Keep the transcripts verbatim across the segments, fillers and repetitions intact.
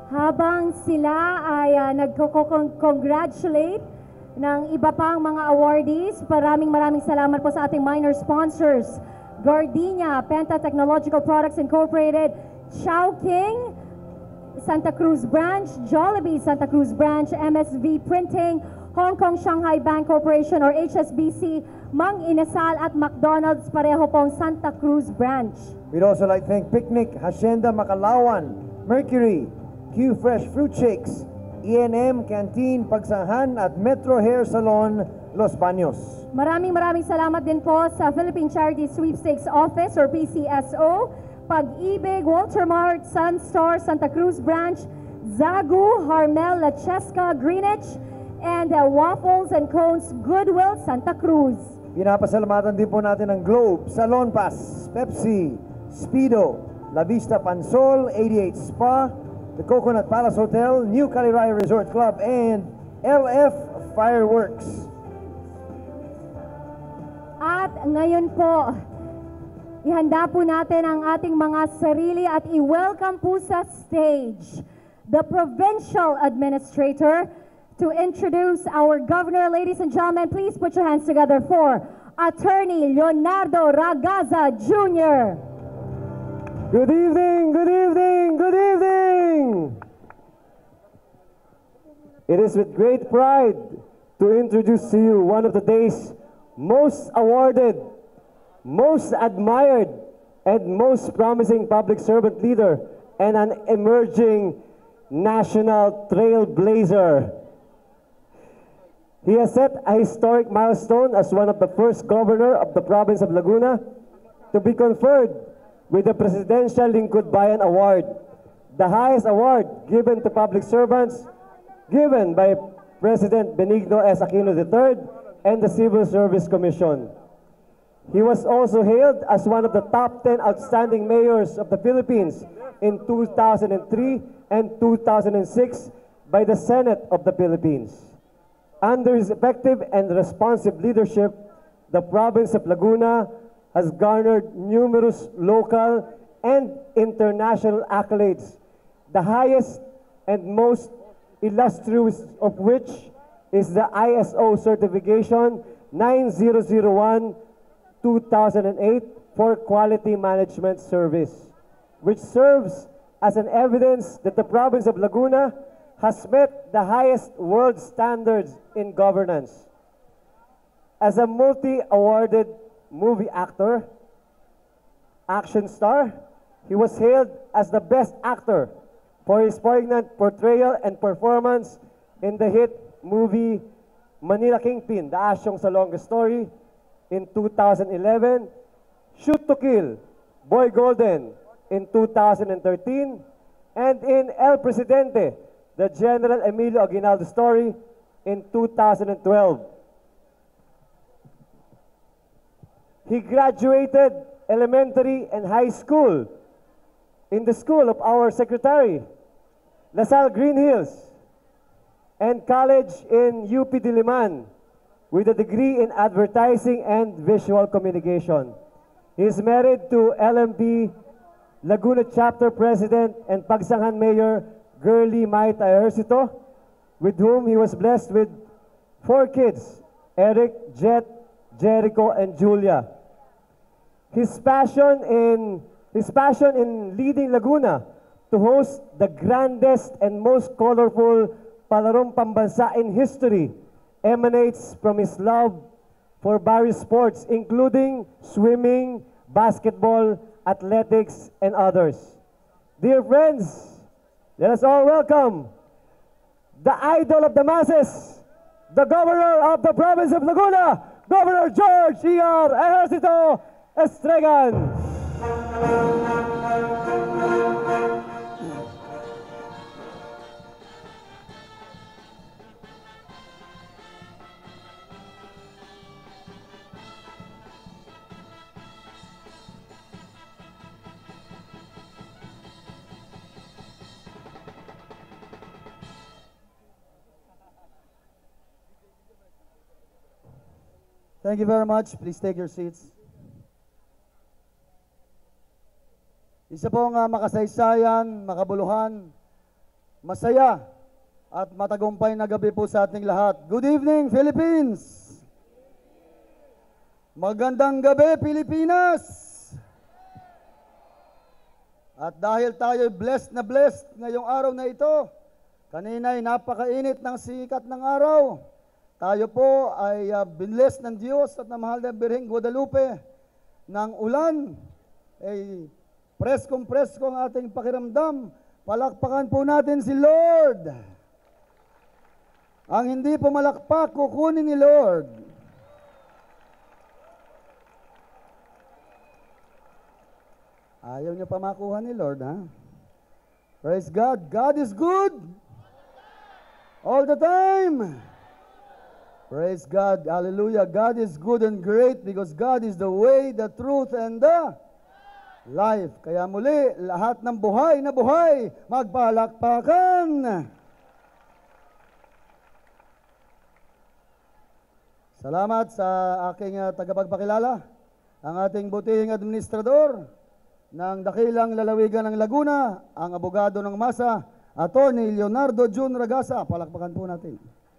Habang sila ay uh, nagko-congratulate ng iba pang mga awardees, maraming maraming salamat po sa ating minor sponsors. Gardenia, Penta Technological Products Incorporated, Chowking, Santa Cruz Branch, Jollibee Santa Cruz Branch, M S V Printing, Hong Kong Shanghai Bank Corporation or H S B C, Mang Inasal at McDonald's, pareho pong Santa Cruz Branch. We'd also like to thank Picnic, Hacienda Macalawan, Mercury, Q Fresh Fruit Shakes, E N M Canteen Pagsanhan at Metro Hair Salon Los Baños. Maraming maraming salamat din po sa Philippine Charity Sweepstakes Office or P C S O, Pag-ibig, Walter Mart, Sunstar, Santa Cruz Branch, Zagu, Harmel, La Chesca, Greenwich, and uh, Waffles and Cones, Goodwill, Santa Cruz. Pinapasalamatan din po natin ang Globe, Salon Pass, Pepsi, Speedo, La Vista Pansol, eighty-eight Spa, the Coconut Palace Hotel, New Caliraya Resort Club, and L F Fireworks. At ngayon po, ihanda po natin ang ating mga sarili at i-welcome po sa stage the Provincial Administrator to introduce our Governor. Ladies and gentlemen, please put your hands together for Attorney Leonardo Ragaza Junior Good evening, good evening, good evening! It is with great pride to introduce to you one of the day's most awarded, most admired, and most promising public servant leader and an emerging national trailblazer. He has set a historic milestone as one of the first governor of the province of Laguna to be conferred with the Presidential Lingkod Bayan Award, the highest award given to public servants, given by President Benigno S. Aquino the third and the Civil Service Commission. He was also hailed as one of the top ten outstanding mayors of the Philippines in two thousand three and two thousand six by the Senate of the Philippines. Under his effective and responsive leadership, the province of Laguna has garnered numerous local and international accolades, the highest and most illustrious of which is the I S O certification nine zero zero one two thousand eight for Quality Management Service, which serves as an evidence that the province of Laguna has met the highest world standards in governance. As a multi-awarded movie actor, action star, he was hailed as the best actor for his poignant portrayal and performance in the hit movie Manila Kingpin, The Asyong sa Longest Story in two thousand eleven, Shoot to Kill, Boy Golden in two thousand thirteen, and in El Presidente, the General Emilio Aguinaldo story in two thousand twelve. He graduated elementary and high school in the school of our secretary, LaSalle Green Hills, and college in U P Diliman with a degree in advertising and visual communication. He is married to L M P Laguna Chapter President and Pagsanghan Mayor Girly Maita Ejercito, with whom he was blessed with four kids, Eric, Jet, Jericho, and Julia. His passion in his passion in leading Laguna to host the grandest and most colorful Palarong Pambansa in history emanates from his love for various sports, including swimming, basketball, athletics, and others. Dear friends, let us all welcome the idol of the masses, the governor of the province of Laguna, Governor George E R Ejercito Estregan. Thank you very much. Please take your seats. Isa pong uh, makasaysayan, makabuluhan, masaya at matagumpay na gabi po sa ating lahat. Good evening, Philippines! Magandang gabi, Pilipinas! At dahil tayo blessed na blessed ngayong araw na ito, kanina'y napakainit ng sikat ng araw, tayo po ay uh, binless ng Diyos at ng mahal na Birheng Guadalupe ng ulan, ay preskong-presko ang ating pakiramdam. Palakpakan po natin si Lord. Ang hindi po malakpak, kukunin ni Lord. Ayaw niyo pa makuha ni Lord, ha? Praise God. God is good. All the time. Praise God. Hallelujah. God is good and great because God is the way, the truth, and the life. Kaya muli, lahat ng buhay na buhay, magpalakpakan. Salamat sa aking uh, tagapagpakilala, ang ating butihing administrador ng dakilang lalawigan ng Laguna, ang abogado ng masa, Attorney Leonardo Jun Ragasa. Palakpakan po natin.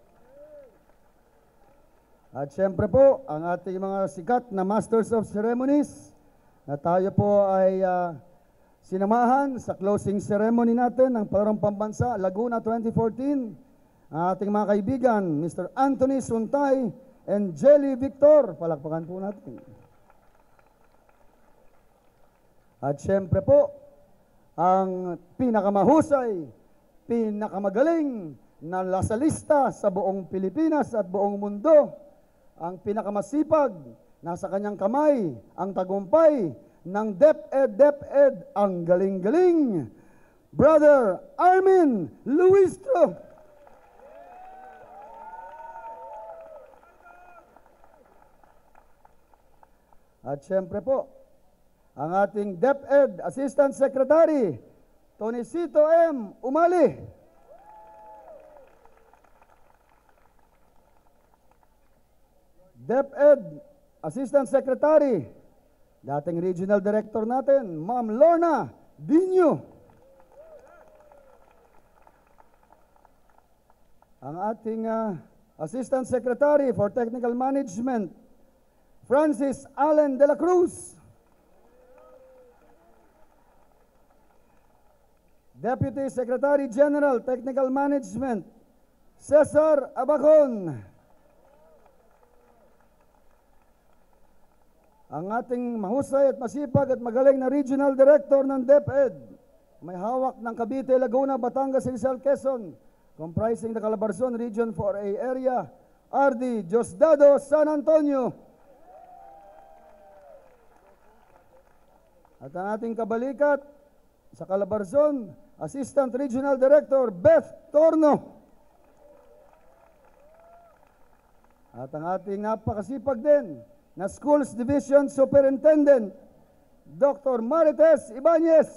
At syempre po, ang ating mga sikat na Masters of Ceremonies na tayo po ay uh, sinamahan sa closing ceremony natin ng Palarong Pambansa Laguna twenty fourteen. Ang ating mga kaibigan, Mister Anthony Suntay and Jelly Victor. Palakpakan po natin. At syempre po, ang pinakamahusay, pinakamagaling na lasalista sa buong Pilipinas at buong mundo, ang pinakamasipag, nasa kanyang kamay, ang tagumpay ng DepEd, DepEd, ang galing-galing, Brother Armin Luistro. At syempre po, ang ating DepEd Assistant Secretary, Tonicito M. Umali. DepEd Assistant Secretary, dating Regional Director natin, Ma'am Lorna Dinyo. Ang ating uh, Assistant Secretary for Technical Management, Francis Allen de la Cruz. Deputy Secretary General Technical Management, Cesar Abacon. Ang ating mahusay at masipag at magaling na Regional Director ng DepEd, may hawak ng Cavite, Laguna, Batangas, Rizal, Quezon, comprising the Calabarzon Region four A area, R D Diosdado San Antonio. At ang ating kabalikat sa Calabarzon, Assistant Regional Director Beth Torno. At ang ating napakasipag din na Schools Division Superintendent, Doctor Marites Ibanez.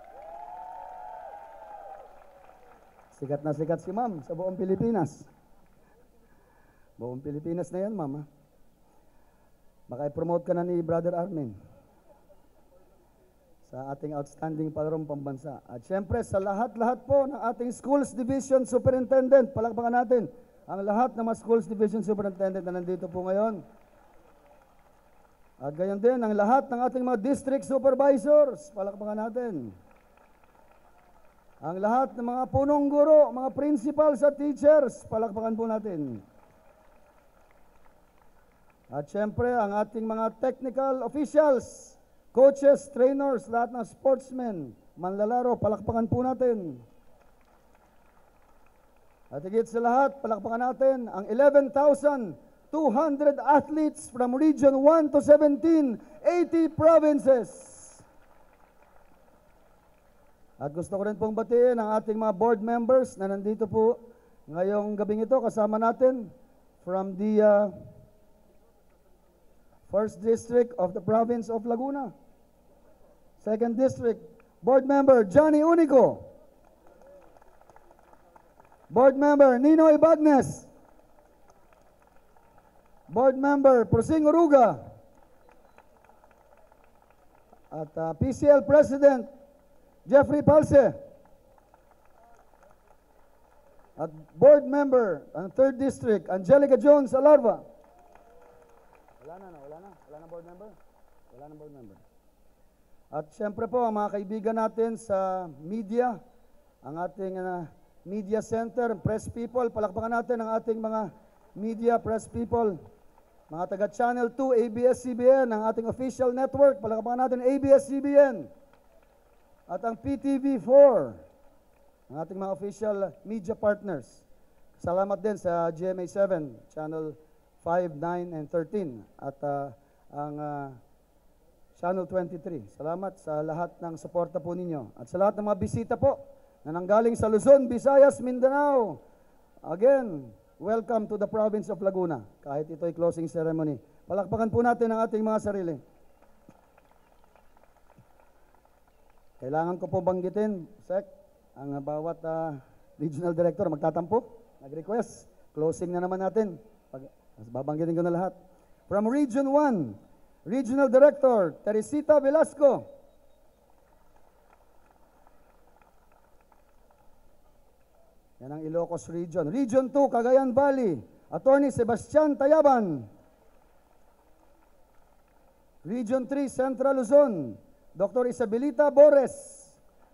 Sikat na sikat si ma'am sa buong Pilipinas. Buong Pilipinas na yan, ma'am. Baka i-promote ka na ni Brother Armin sa ating outstanding Palarong Pambansa. At syempre sa lahat-lahat po ng ating Schools Division Superintendent, palakpakan natin ang lahat ng mga Schools Division Superintendent na nandito po ngayon. At gayon din ang lahat ng ating mga District Supervisors, palakpakan natin. Ang lahat ng mga punong guro, mga principals at teachers, palakpakan po natin. At syempre ang ating mga technical officials, coaches, trainers, lahat ng sportsmen, manlalaro, palakpakan po natin. At higit sa lahat, palakpakan natin ang eleven thousand two hundred athletes from Region one to seventeen, eighty provinces. At gusto ko rin pong batiin ang ating mga board members na nandito po ngayong gabing ito kasama natin from the uh, first District of the Province of Laguna. Second District, Board Member Johnny Unico. Board Member Nino Ibagnes. Board Member Prosing Uruga. At uh, P C L President Jeffrey Palse. At board member, ang third District, Angelica Jones Alarva. Wala na, wala na. Wala na board member? Wala na board member. At syempre po, ang mga kaibigan natin sa media, ang ating uh, media center, press people, palakpakan natin ang ating mga media, press people, mga taga Channel two, A B S C B N, ang ating official network, palakpakan natin A B S C B N, at ang P T V four, ang ating mga official media partners. Salamat din sa G M A seven, Channel five, nine, and thirteen, at uh, ang uh, Channel twenty-three. Salamat sa lahat ng suporta po ninyo. At sa lahat ng mga bisita po na nanggaling sa Luzon, Visayas, Mindanao. Again, welcome to the province of Laguna. Kahit ito ay closing ceremony. Palakpakan po natin ang ating mga sarili. Kailangan ko po banggitin, Sec, ang bawat uh, regional director magtatampo, nag-request. Closing na naman natin. Pag, babanggitin ko na lahat. From Region one, Regional Director, Teresita Velasco. Yan ang Ilocos Region. Region two, Cagayan Valley, Attorney Sebastian Tayaban. Region three, Central Luzon, Doctor Isabelita Bores.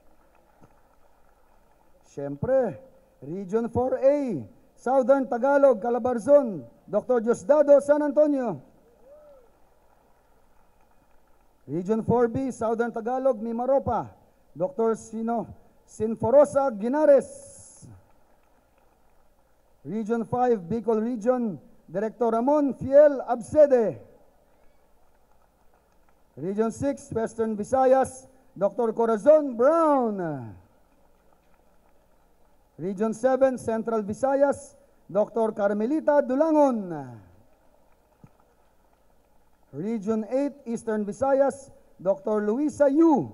Siyempre, Region four A, Southern Tagalog, Calabarzon, Doctor Diosdado San Antonio. Region four B, Southern Tagalog, Mimaropa, Doctor Sino Sinforosa Ginares. Region five, Bicol Region, Director Ramon Fiel Absede. Region six, Western Visayas, Doctor Corazon Brown. Region seven, Central Visayas, Doctor Carmelita Dulangon. Region eight, Eastern Visayas, Doctor Luisa Yu.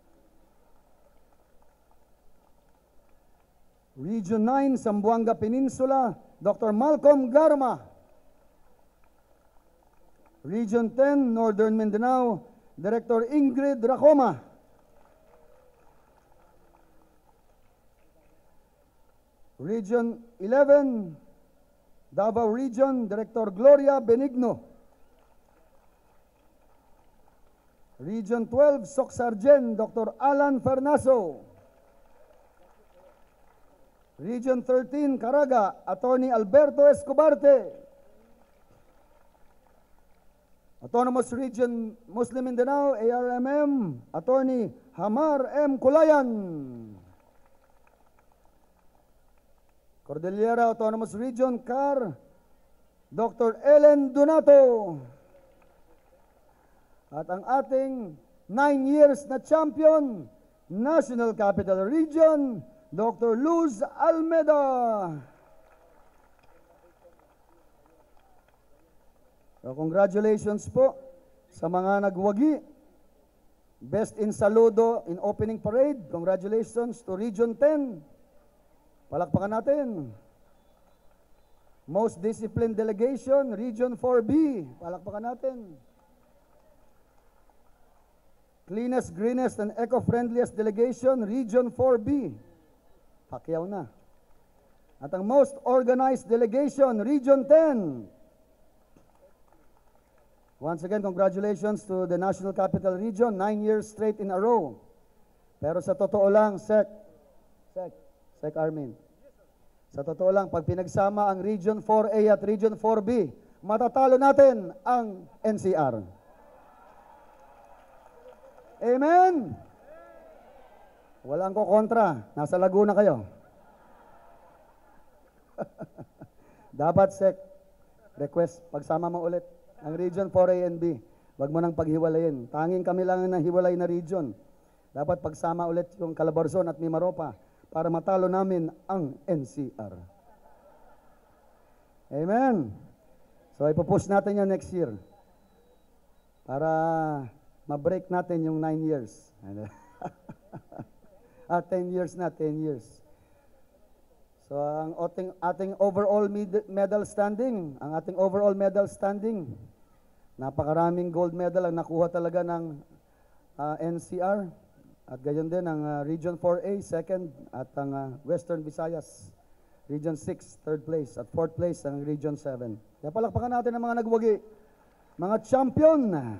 Region nine, Zamboanga Peninsula, Doctor Malcolm Garma. Region ten, Northern Mindanao, Director Ingrid Racoma. Region eleven, Davao Region, Director Gloria Benigno. Region twelve, Socsargen, Doctor Alan Fernaso. Region thirteen, Caraga, Attorney Alberto Escobarte. Autonomous Region Muslim Mindanao, A R M M, Attorney Hamar M. Kulayan. Cordillera Autonomous Region, C A R, Doctor Ellen Donato. At ang ating nine years na champion, National Capital Region, Doctor Luz Almeda. So congratulations po sa mga nagwagi. Best in Saludo in opening parade. Congratulations to Region ten. Palakpakan natin. Most disciplined delegation, Region four B. Palakpakan natin. Cleanest, greenest, and eco-friendliest delegation, Region four B. Pakyaw na. At ang most organized delegation, Region ten. Once again, congratulations to the National Capital Region, nine years straight in a row. Pero sa totoo lang, Sec, Sec, Sec Armin, sa totoo lang, pag pinagsama ang Region four A at Region four B, matatalo natin ang N C R. Amen? Walang ko kontra. Nasa Laguna kayo. Dapat, Sec, request, pagsama mo ulit ang Region four A and B. Wag mo nang paghiwalayin. Tanging kami lang ang hiwalay na region. Dapat pagsama ulit yung Calabarzon at Mimaropa para matalo namin ang N C R. Amen? So, ipupush natin yan next year. Para ma-break natin yung nine years. Ah, ten years na, ten years. So, ang ating, ating overall med- medal standing, ang ating overall medal standing, napakaraming gold medal ang nakuha talaga ng uh, N C R. At gayon din ang uh, Region four A, second, at ang uh, Western Visayas, Region six, third place. At fourth place ang Region seven. Kaya palakpakan natin ang mga nagwagi. Mga champion.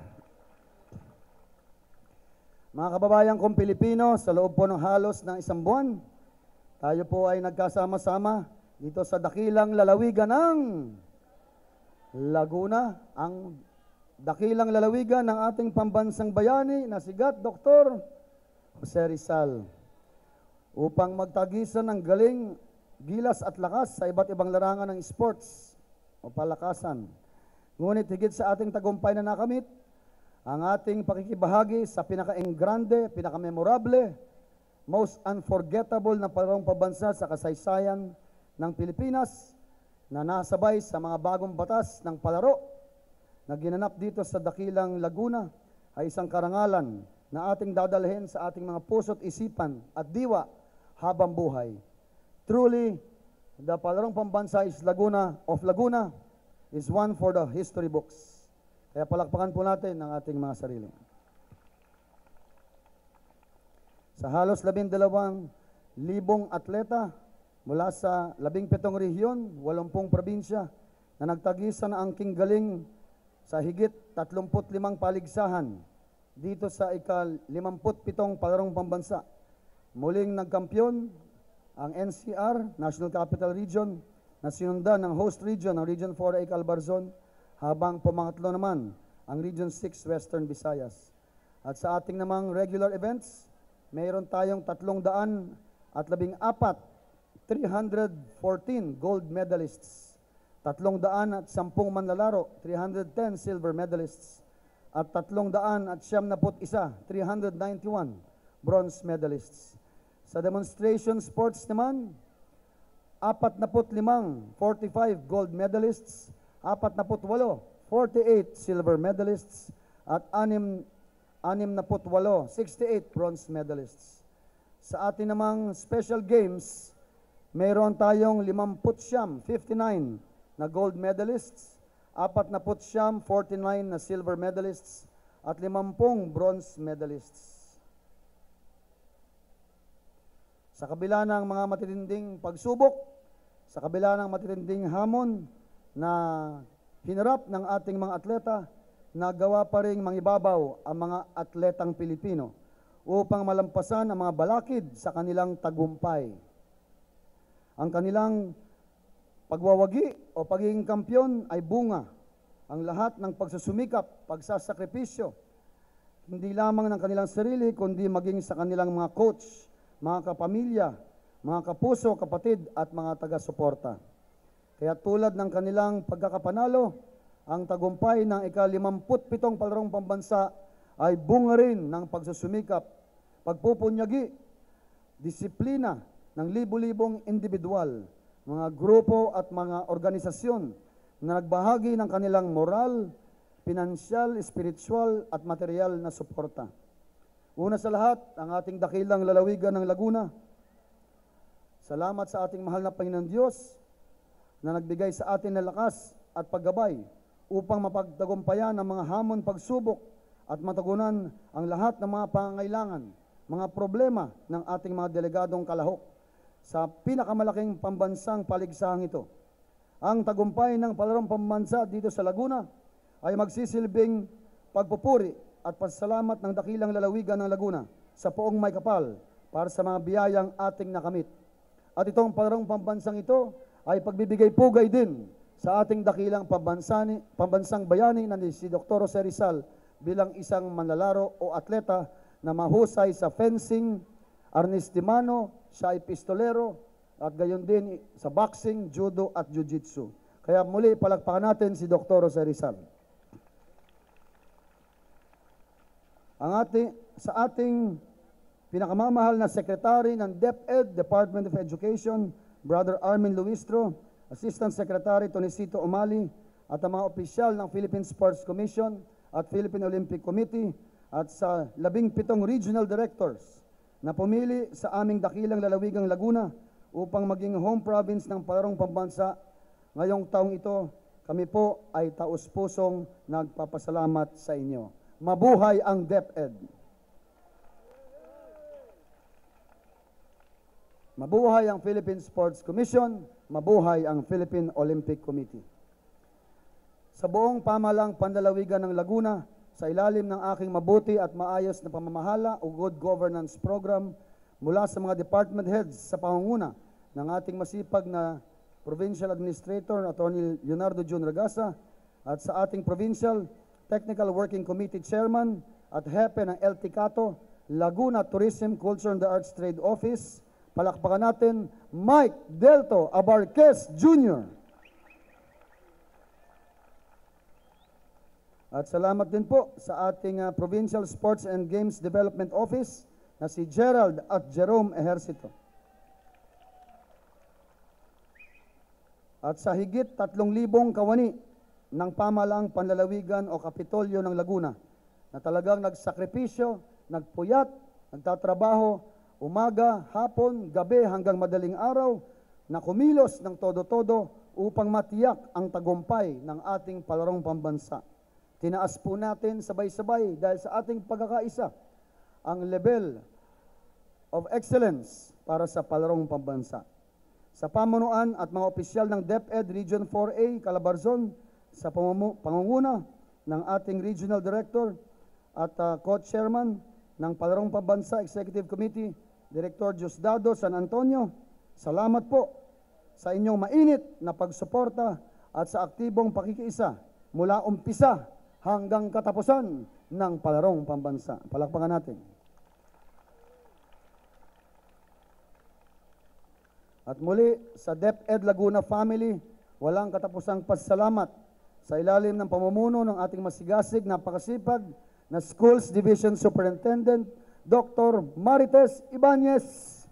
Mga kababayan kong Pilipino, sa loob po ng halos ng isang buwan, tayo po ay nagkasama-sama dito sa dakilang lalawigan ng Laguna, ang dakilang lalawigan ng ating pambansang bayani na sigat Doktor Jose Rizal, upang magtagisan ng galing, gilas at lakas sa iba't ibang larangan ng sports o palakasan. Ngunit higit sa ating tagumpay na nakamit, ang ating pakikibahagi sa pinaka-engrande, pinaka-memorable, most unforgettable na palarong pabansa sa kasaysayan ng Pilipinas na nasabay sa mga bagong batas ng palaro na ginanap dito sa dakilang Laguna ay isang karangalan na ating dadalhin sa ating mga puso't isipan at diwa habang buhay. Truly, the palarong pambansa is Laguna of Laguna is one for the history books. Kaya palakpakan po natin ang ating mga sarili. Sa halos labing dalawang libong atleta mula sa labing pitong rehiyon, walumpung probinsya na nagtagisan ng angking galing sa higit tatlumput limang paligsahan dito sa ika-limamput pitong palarong pambansa. Muling nagkampiyon ang N C R, National Capital Region, na sinundan ng host region, ang Region four ay Calbarzon, habang pumangatlo naman ang Region six Western Visayas. At sa ating namang regular events, mayroon tayong tatlong daan at labing apat, three hundred fourteen gold medalists, tatlong daan at sampung manlalaro, three hundred ten silver medalists, at tatlong daan at siyam na put isa, three hundred ninety-one bronze medalists. Sa demonstration sports naman, apat na put limang, forty-five gold medalists, apat na put walo, forty-eight silver medalists, at anim, anim na put walo, sixty-eight bronze medalists. Sa atin namang special games, mayroon tayong limamput siyam, fifty-nine na gold medalists, apat na put siyam, forty-nine na silver medalists, at limampung bronze medalists. Sa kabila ng mga matitinding pagsubok, sa kabila ng matitinding hamon na hinarap ng ating mga atleta, nagawa pa ring mangibabaw ang mga atletang Pilipino upang malampasan ang mga balakid sa kanilang tagumpay. Ang kanilang pagwawagi o pagiging kampyon ay bunga ang lahat ng pagsusumikap, pagsasakripisyo, hindi lamang ng kanilang sarili, kundi maging sa kanilang mga coach, mga kapamilya, mga kapuso, kapatid at mga taga-suporta. Kaya tulad ng kanilang pagkakapanalo, ang tagumpay ng ika-limamput pitong palarong pambansa ay bunga rin ng pagsusumikap, pagpupunyagi, disiplina ng libu-libong individual, mga grupo at mga organisasyon na nagbahagi ng kanilang moral, pinansyal, spiritual at material na suporta. Una sa lahat, ang ating dakilang lalawigan ng Laguna. Salamat sa ating mahal na Panginoon Diyos na nagbigay sa atin ng lakas at paggabay upang mapagtagumpayan ang mga hamon, pagsubok at matugunan ang lahat ng mga pangangailangan, mga problema ng ating mga delegadong kalahok sa pinakamalaking pambansang paligsahang ito. Ang tagumpay ng palarong pambansa dito sa Laguna ay magsisilbing pagpupuri at pasalamat ng dakilang lalawigan ng Laguna sa poong may kapal para sa mga biyayang ating nakamit. At itong palarong pambansang ito ay pagbibigay pugay din sa ating dakilang pambansani, pambansang bayani na si Doktor Jose Rizal bilang isang manlalaro o atleta na mahusay sa fencing, arnistimano, siya ay pistolero, at gayon din sa boxing, judo at jiu-jitsu. Kaya muli palakpakan natin si Doktor Jose Rizal. Ang ating, sa ating pinakamamahal na sekretary ng DepEd, Department of Education, Brother Armin Luistro, Assistant Secretary Tonisito Umali, at ang mga opisyal ng Philippine Sports Commission at Philippine Olympic Committee, at sa labing pitong regional directors na pumili sa aming dakilang lalawigang Laguna upang maging home province ng palarong pambansa ngayong taong ito, kami po ay taus-pusong nagpapasalamat sa inyo. Mabuhay ang DepEd! Mabuhay ang Philippine Sports Commission, mabuhay ang Philippine Olympic Committee. Sa buong pamahalang panlalawigan ng Laguna, sa ilalim ng aking mabuti at maayos na pamamahala o good governance program mula sa mga department heads sa pangunguna ng ating masipag na Provincial Administrator, Attorney Leonardo Jun Ragasa, at sa ating Provincial Technical Working Committee Chairman at Hepe ng El Ticato, Laguna Tourism, Culture and the Arts Trade Office, palakpakan natin Mike Delto Abarquez Junior At salamat din po sa ating uh, Provincial Sports and Games Development Office na si Gerald at Jerome Ejercito. At sa higit tatlong libong kawani ng pamahalaang panlalawigan o kapitolyo ng Laguna na talagang nagsakripisyo, nagpuyat, nagtatrabaho, umaga, hapon, gabi hanggang madaling araw na kumilos ng todo-todo upang matiyak ang tagumpay ng ating palarong pambansa. Tinaas po natin sabay-sabay dahil sa ating pagkakaisa ang level of excellence para sa palarong pambansa. Sa pamunuan at mga opisyal ng DepEd Region four A, Calabarzon, sa pangunguna ng ating Regional Director at uh, Co-Chairman ng Palarong Pambansa Executive Committee, Director Diosdado San Antonio, salamat po sa inyong mainit na pagsuporta at sa aktibong pakikiisa mula umpisa hanggang katapusan ng Palarong Pambansa. Palakpakan natin. At muli, sa DepEd Laguna family, walang katapusang pasalamat sa ilalim ng pamumuno ng ating masigasig, napakasipag na Schools Division Superintendent, Doctor Marites Ibanez.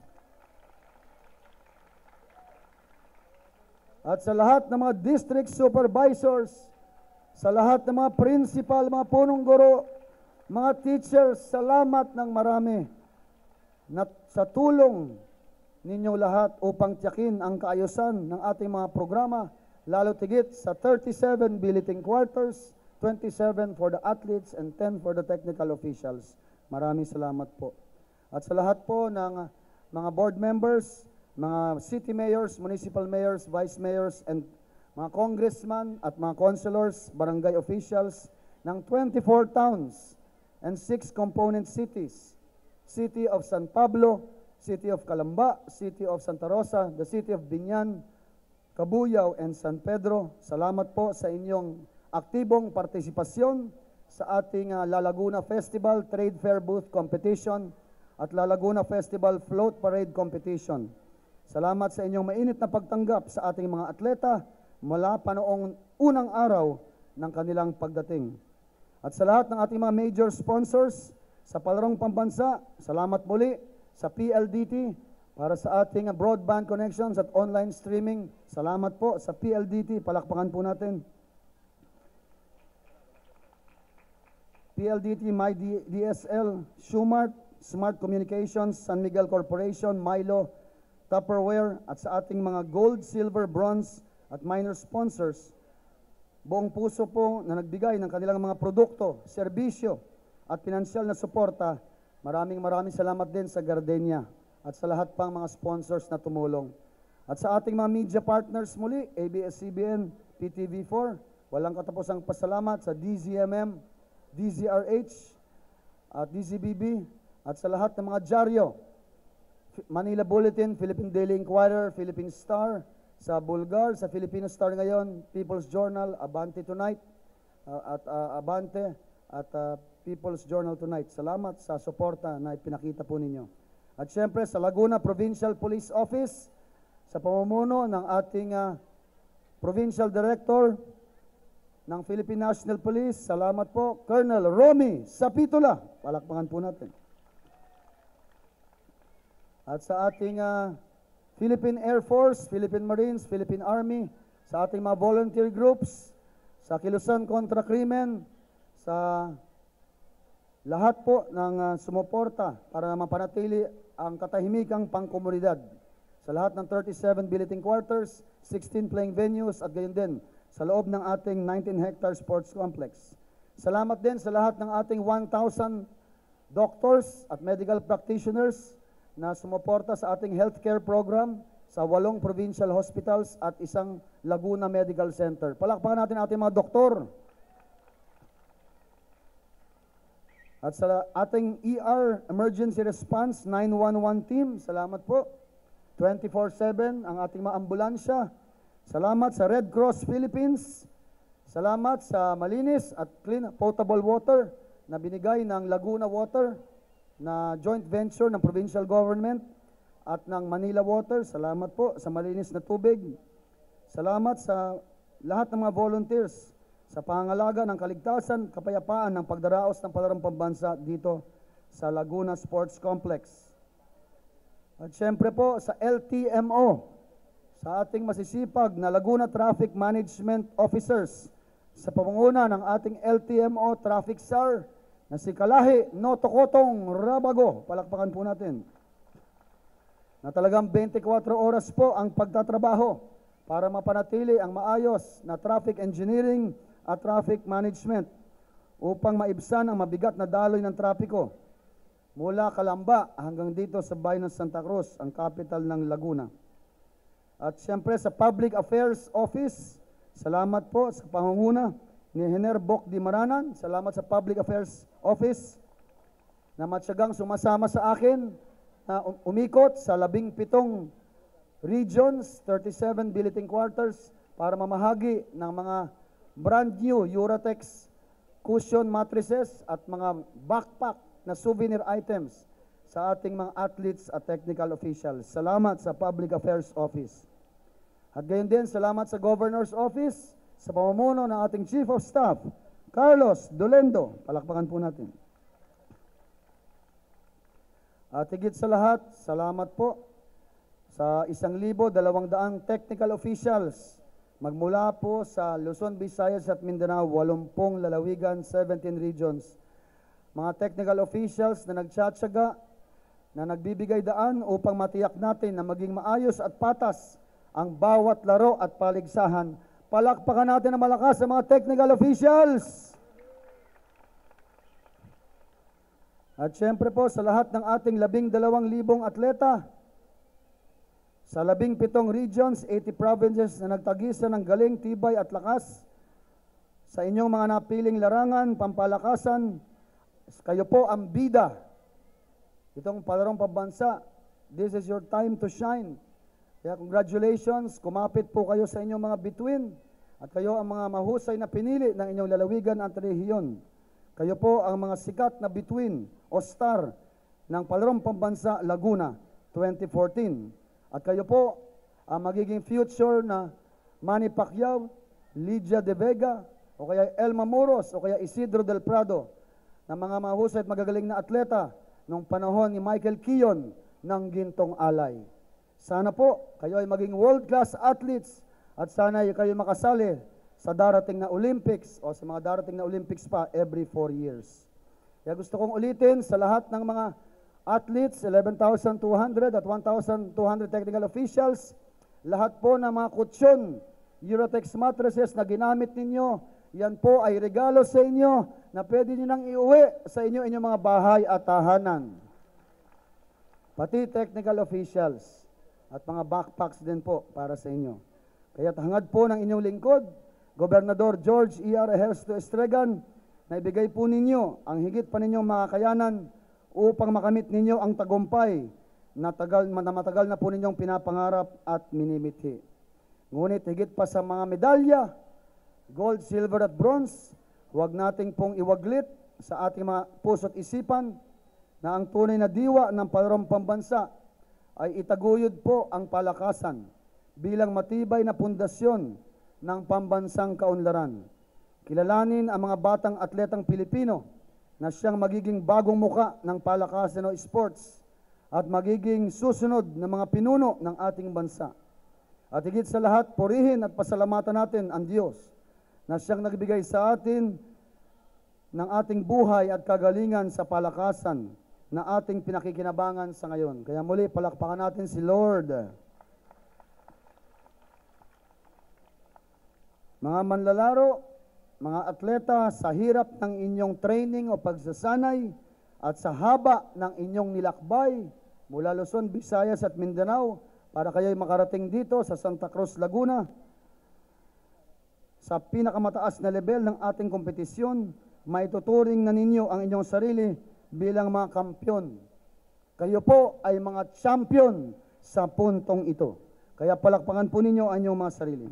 At sa lahat ng mga district supervisors, sa lahat ng mga principal, mga punong guro, mga teachers, salamat ng marami na sa tulong ninyong lahat upang tiyakin ang kaayusan ng ating mga programa, lalo tigit sa thirty-seven billeting quarters, twenty-seven for the athletes, and ten for the technical officials. Maraming salamat po. At sa lahat po ng mga board members, mga city mayors, municipal mayors, vice mayors, and mga congressman at mga councilors, barangay officials ng twenty-four towns and six component cities, City of San Pablo, City of Calamba, City of Santa Rosa, the City of Binyan, Cabuyao, and San Pedro. Salamat po sa inyong aktibong partisipasyon sa ating uh, La Laguna Festival Trade Fair Booth Competition at La Laguna Festival Float Parade Competition. Salamat sa inyong mainit na pagtanggap sa ating mga atleta mula pa noong unang araw ng kanilang pagdating. At sa lahat ng ating mga major sponsors sa Palarong Pambansa, salamat muli sa P L D T para sa ating broadband connections at online streaming. Salamat po sa P L D T. Palakpakan po natin. P L D T, My D S L, Schumart, Smart Communications, San Miguel Corporation, Milo, Tupperware, at sa ating mga gold, silver, bronze at minor sponsors, buong puso po na nagbigay ng kanilang mga produkto, serbisyo at pinansyal na suporta. Maraming maraming salamat din sa Gardenia at sa lahat pang mga sponsors na tumulong. At sa ating mga media partners muli, A B S C B N, P T V four, walang katapusang pasalamat sa D Z M M, D Z R H at D Z B B at sa lahat ng mga dyaryo, Manila Bulletin, Philippine Daily Inquirer, Philippine Star, sa Bulgar, sa Filipino Star ngayon, People's Journal, Abante Tonight, uh, at uh, Abante, at uh, People's Journal Tonight. Salamat sa suporta na ipinakita po ninyo. At syempre sa Laguna Provincial Police Office, sa pamumuno ng ating uh, Provincial Director ng Philippine National Police, salamat po, Colonel Romy Sapitula. Palakpakan po natin. At sa ating uh, Philippine Air Force, Philippine Marines, Philippine Army, sa ating mga volunteer groups, sa Kilusan Contra Krimen, sa lahat po ng uh, sumuporta para mapanatili ang katahimikang pangkomunidad. Sa lahat ng thirty-seven billeting quarters, sixteen playing venues, at gayon din sa loob ng ating nineteen hectare sports complex. Salamat din sa lahat ng ating one thousand doctors at medical practitioners na sumuporta sa ating healthcare program sa walong provincial hospitals at isang Laguna Medical Center. Palakpakan natin ating mga doktor. At sa ating E R Emergency Response nine one one team, salamat po. twenty-four seven ang ating mga ambulansya. Salamat sa Red Cross Philippines. Salamat sa malinis at clean potable water na binigay ng Laguna Water na joint venture ng provincial government at ng Manila Water. Salamat po sa malinis na tubig. Salamat sa lahat ng mga volunteers sa pangangalaga ng kaligtasan, kapayapaan ng pagdaraos ng palarong pambansa dito sa Laguna Sports Complex. At syempre po sa L T M O, sa ating masisipag na Laguna Traffic Management Officers, sa pamunguna ng ating L T M O Traffic S A R na si Kalahi Notokotong Rabago. Palakpakan po natin. Na talagang twenty-four oras po ang pagtatrabaho para mapanatili ang maayos na traffic engineering at traffic management upang maibsan ang mabigat na daloy ng trapiko mula Calamba hanggang dito sa bayan ng Santa Cruz, ang capital ng Laguna. At siyempre sa Public Affairs Office, salamat po sa pangunguna ni Hener Bok Di Maranan. Salamat sa Public Affairs Office na matyagang sumasama sa akin na umikot sa labing pitong regions, thirty-seven billeting quarters para mamahagi ng mga brand new Uratex cushion mattresses at mga backpack na souvenir items sa ating mga athletes at technical officials. Salamat sa Public Affairs Office. At gayon din, salamat sa Governor's Office sa pamumuno ng ating Chief of Staff, Carlos Dolendo. Palakpakan po natin. At higit sa lahat, salamat po sa isang libo, dalawang daang technical officials magmula po sa Luzon, Visayas at Mindanao, walumpung lalawigan, seventeen regions. Mga technical officials na nagtsatsaga, na nagbibigay daan upang matiyak natin na maging maayos at patas ang bawat laro at paligsahan. Palakpakan natin na malakas sa mga technical officials. At syempre po sa lahat ng ating labing dalawang libong atleta, sa labing pitong regions, eighty provinces na nagtagisa ng galing, tibay at lakas, sa inyong mga napiling larangan, pampalakasan, kayo po ang bida. Itong palarong pambansa, this is your time to shine. Kaya congratulations, kumapit po kayo sa inyong mga bituin at kayo ang mga mahusay na pinili ng inyong lalawigan at rehiyon. Kayo po ang mga sikat na bituin o star ng palarong pambansa Laguna twenty fourteen. At kayo po ang magiging future na Manny Pacquiao, Lydia De Vega, o kaya Elma Moros, o kaya Isidro Del Prado, na mga mahusay at magagaling na atleta nung panahon ni Michael Kiyon ng Gintong Alay. Sana po kayo ay maging world-class athletes at sana ay kayo makasali sa darating na Olympics o sa mga darating na Olympics pa every four years. Kaya gusto kong ulitin sa lahat ng mga athletes, eleven thousand two hundred at one thousand two hundred technical officials, lahat po ng mga kutsyon, Uratex mattresses na ginamit ninyo, yan po ay regalo sa inyo na pwede nyo nang iuwi sa inyo inyong mga bahay at tahanan. Pati technical officials at mga backpacks din po para sa inyo. Kaya hangad po ng inyong lingkod, Gobernador George E R Ejercito Estregan, na ibigay po ninyo ang higit pa ninyong mga kakayanan upang makamit ninyo ang tagumpay na, tagal, na matagal na po ninyong pinapangarap at minimithi. Ngunit higit pa sa mga medalya, gold, silver at bronze, huwag nating pong iwaglit sa ating mga puso't isipan na ang tunay na diwa ng palarong pambansa ay itaguyod po ang palakasan bilang matibay na pundasyon ng pambansang kaunlaran. Kilalanin ang mga batang atletang Pilipino na siyang magiging bagong muka ng palakasan o sports at magiging susunod na mga pinuno ng ating bansa. At higit sa lahat, purihin at pasalamatan natin ang Diyos na siyang nagbigay sa atin ng ating buhay at kagalingan sa palakasan na ating pinakikinabangan sa ngayon. Kaya muli, palakpakan natin si Lord. Mga manlalaro, mga atleta, sa hirap ng inyong training o pagsasanay at sa haba ng inyong nilakbay, mula Luzon, Visayas at Mindanao para kayo'y makarating dito sa Santa Cruz, Laguna sa pinakamataas na level ng ating kompetisyon. Maituturing na ninyo ang inyong sarili bilang mga kampyon. Kayo po ay mga champion sa puntong ito. Kaya palakpakan po ninyo ang inyong mga sarili.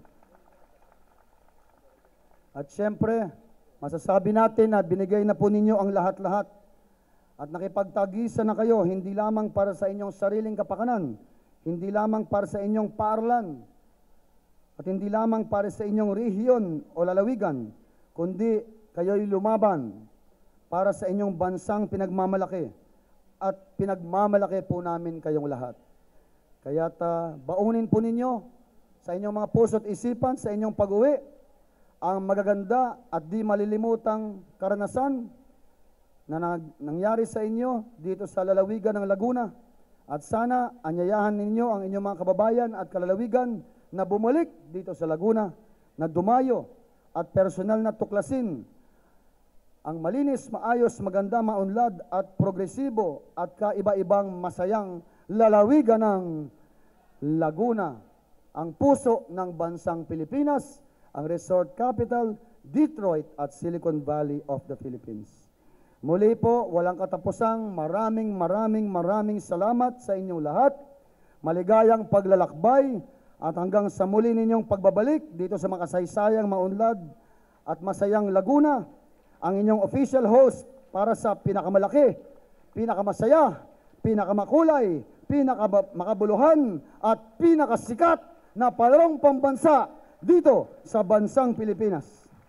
At syempre, masasabi natin na binigay na po ninyo ang lahat-lahat at nakipagtagisan na kayo hindi lamang para sa inyong sariling kapakanan, hindi lamang para sa inyong paaralan, at hindi lamang para sa inyong rehiyon o lalawigan, kundi kayo'y lumaban para sa inyong bansang pinagmamalaki at pinagmamalaki po namin kayong lahat. Kaya't uh, baunin po ninyo sa inyong mga puso't isipan sa inyong pag-uwi ang magaganda at di malilimutang karanasan na nang, nangyari sa inyo dito sa lalawigan ng Laguna. At sana anyayahan ninyo ang inyong mga kababayan at kalalawigan na bumalik dito sa Laguna, na dumayo at personal na tuklasin ang malinis, maayos, maganda, maunlad at progresibo at kaiba-ibang masayang lalawigan ng Laguna, ang puso ng bansang Pilipinas, ang resort capital, Detroit at Silicon Valley of the Philippines. Muli po, walang katapusang maraming maraming maraming salamat sa inyong lahat. Maligayang paglalakbay at hanggang sa muli ninyong pagbabalik dito sa makasaysayang maunlad at masayang Laguna, ang inyong official host para sa pinakamalaki, pinakamasaya, pinakamakulay, pinakamakabuluhan at pinakasikat na palarong pambansa dito sa bansang Pilipinas.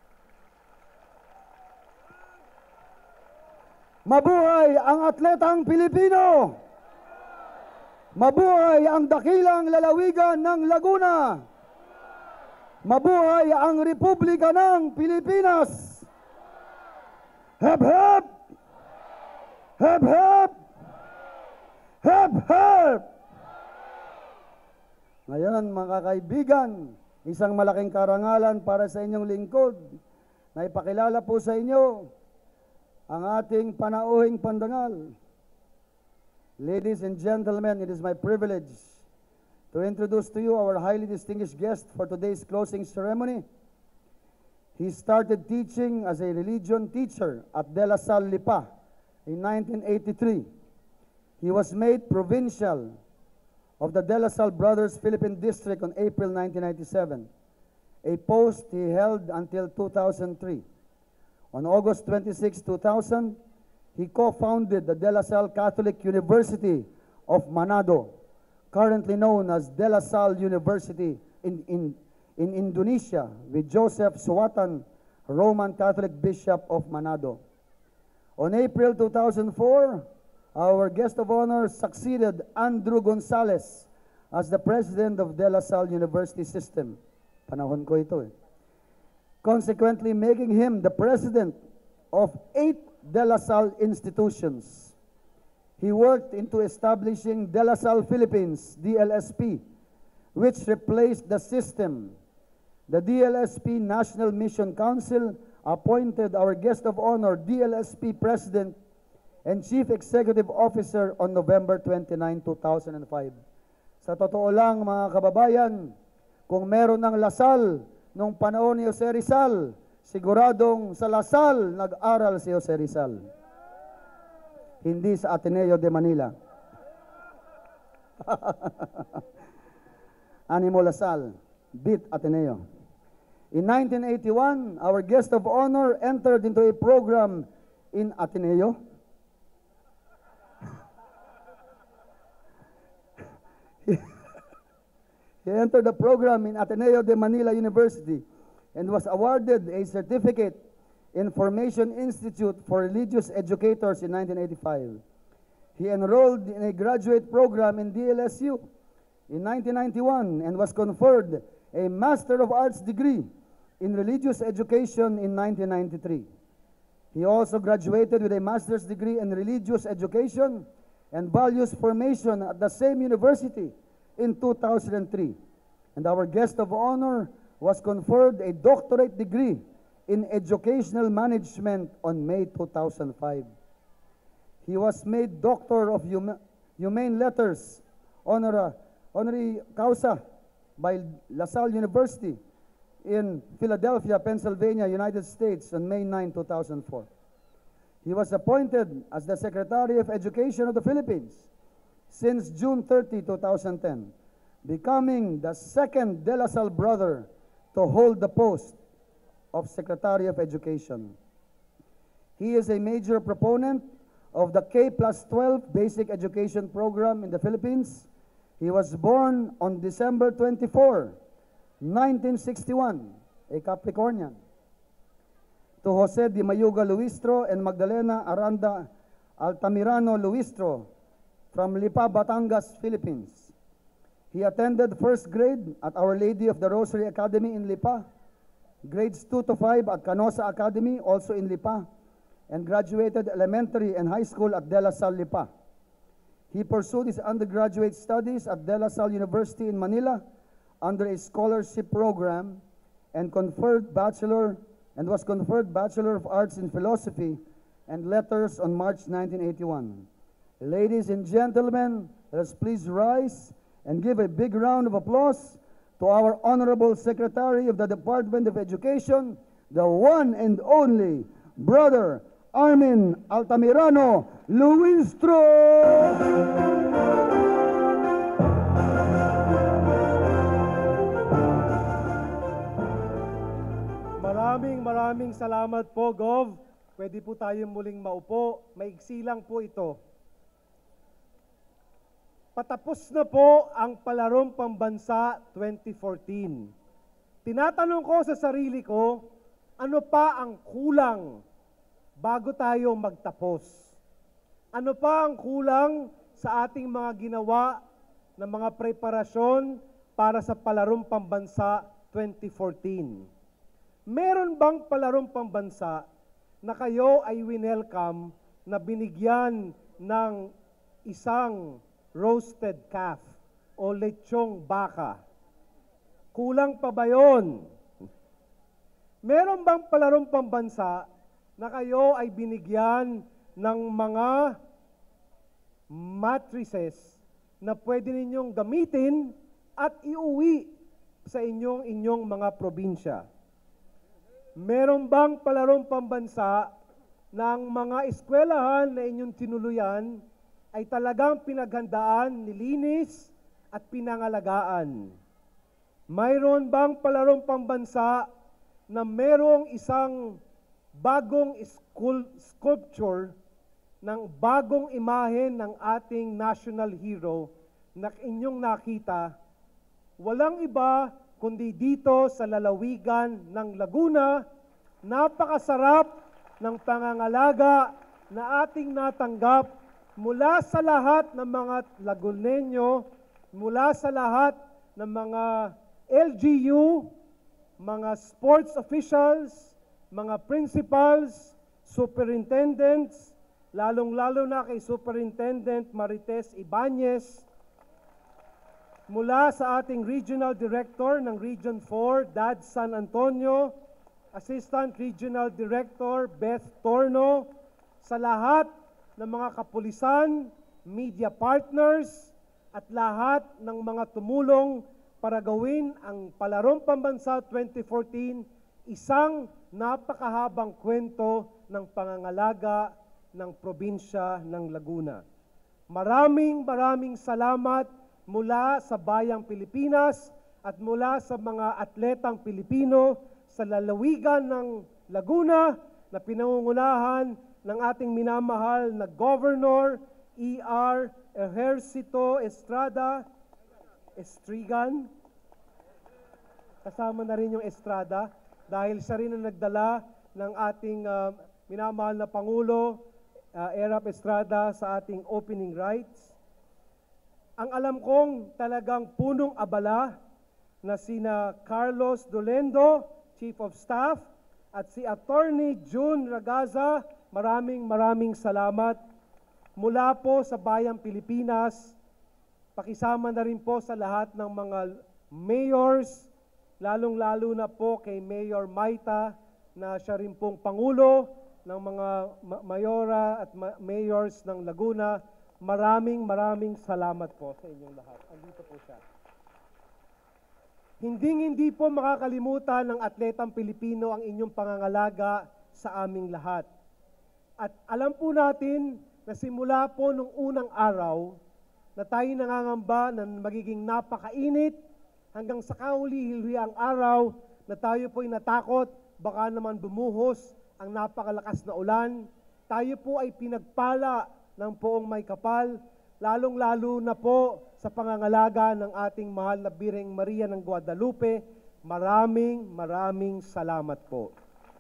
Mabuhay ang atletang Pilipino! Mabuhay ang dakilang lalawigan ng Laguna! Mabuhay ang Republika ng Pilipinas! Hep hep! Hep hep! Hep hep! Ngayon mga kaibigan, isang malaking karangalan para sa inyong lingkod na ipakilala po sa inyo ang ating panauhing pandangal. Ladies and gentlemen, it is my privilege to introduce to you our highly distinguished guest for today's closing ceremony. He started teaching as a religion teacher at De La Salle, Lipa in nineteen eighty-three. He was made provincial of the De La Salle Brothers Philippine District on April nineteen ninety-seven, a post he held until two thousand three. On August twenty-sixth, two thousand, he co-founded the De La Salle Catholic University of Manado, currently known as De La Salle University in, in, in Indonesia, with Joseph Suwatan, Roman Catholic Bishop of Manado. On April two thousand four, our guest of honor succeeded Andrew Gonzales as the president of De La Salle University System. Panahon ko ito eh. Consequently making him the president of eight De La Salle institutions. He worked into establishing De La Salle Philippines, D L S P, which replaced the system. The D L S P National Mission Council appointed our guest of honor, D L S P President and Chief Executive Officer on November twenty-ninth, two thousand five. Sa totoo lang mga kababayan, kung meron ng Lasal nung panahon ni Jose Rizal, siguradong sa Lasal nag-aral si Jose Rizal. Hindi sa Ateneo de Manila. Animo Lasal, beat Ateneo. In nineteen eighty-one, our guest of honor entered into a program in Ateneo. He entered the program in Ateneo de Manila University and was awarded a certificate in Formation Institute for Religious Educators in nineteen eighty-five. He enrolled in a graduate program in D L S U in nineteen ninety-one and was conferred a Master of Arts degree in Religious Education in nineteen ninety-three. He also graduated with a Master's degree in Religious Education and Values Formation at the same university in two thousand three. And our guest of honor was conferred a doctorate degree in Educational Management on May two thousand five. He was made Doctor of Hum Humane Letters, honora, honorary causa by La Salle University in Philadelphia, Pennsylvania, United States on May ninth, two thousand four. He was appointed as the Secretary of Education of the Philippines since June thirtieth, two thousand ten, becoming the second De La Salle brother to hold the post of Secretary of Education. He is a major proponent of the K plus twelve basic education program in the Philippines. He was born on December twenty-fourth, nineteen sixty-one, a Capricornian, to Jose Di Mayuga Luistro and Magdalena Aranda Altamirano Luistro from Lipa, Batangas, Philippines. He attended first grade at Our Lady of the Rosary Academy in Lipa, grades two to five at Canosa Academy, also in Lipa, and graduated elementary and high school at De La Salle, Lipa. He pursued his undergraduate studies at De La Salle University in Manila under a scholarship program and conferred bachelor and was conferred Bachelor of Arts in Philosophy and Letters on March nineteen eighty-one. Ladies and gentlemen, let us please rise and give a big round of applause to our Honorable Secretary of the Department of Education, the one and only Brother Armin Altamirano Luistro! Maraming maraming salamat po, Gov. Pwede po tayong muling maupo. Maigsi lang po ito. Patapos na po ang Palarong Pambansa twenty fourteen. Tinatanong ko sa sarili ko, ano pa ang kulang bago tayo magtapos? Ano pa ang kulang sa ating mga ginawa na mga preparasyon para sa Palarong Pambansa twenty fourteen? Meron bang Palarong Pambansa na kayo ay winelcome na binigyan ng isang roasted calf o lechong baka? Kulang pa ba yun? Meron bang Palarong Pambansa na kayo ay binigyan ng mga mattresses na pwede ninyong gamitin at iuwi sa inyong inyong mga probinsya? Meron bang Palarong Pambansa na ang mga eskwelahan na inyong tinuluyan ay talagang pinaghandaan, nilinis at pinangalagaan? Mayroon bang Palarong Pambansa na merong isang bagong school, sculpture ng bagong imahe ng ating national hero na inyong nakita? Walang iba kundi dito sa lalawigan ng Laguna. Napakasarap ng pangangalaga na ating natanggap mula sa lahat ng mga Lagunenyo, mula sa lahat ng mga L G U, mga sports officials, mga principals, superintendents, lalong-lalo na kay Superintendent Marites Ibanez, mula sa ating Regional Director ng Region four, Dad San Antonio, Assistant Regional Director Beth Torno, sa lahat ng mga kapulisan, media partners, at lahat ng mga tumulong para gawin ang Palarong Pambansa twenty fourteen isang napakahabang kwento ng pangangalaga ng probinsya ng Laguna. Maraming maraming salamat mula sa bayang Pilipinas at mula sa mga atletang Pilipino sa lalawigan ng Laguna na pinangungunahan ng ating minamahal na Governor E R Ejercito Estrada Estrigan. Kasama na rin yung Estrada dahil siya rin ang nagdala ng ating uh, minamahal na Pangulo uh, Erap Estrada sa ating opening rites. Ang alam kong talagang punong abala na sina Carlos Dolendo, Chief of Staff, at si Attorney June Ragaza, maraming maraming salamat. Mula po sa Bayang Pilipinas, pakisama na rin po sa lahat ng mga mayors, lalong-lalo na po kay Mayor Maita na siya rin pong Pangulo ng mga mayora at mayors ng Laguna. maraming maraming salamat po sa inyong lahat. Andito po siya. Hinding-hindi po makakalimutan ng atletang Pilipino ang inyong pangangalaga sa aming lahat. At alam po natin na simula po nung unang araw na tayo nangangamba na magiging napakainit hanggang sa kahuli-huli ang araw na tayo po'y natakot, baka naman bumuhos ang napakalakas na ulan. Tayo po ay pinagpala ng poong may kapal, lalong-lalo na po sa pangangalaga ng ating mahal na Birheng Maria ng Guadalupe. Maraming maraming salamat po.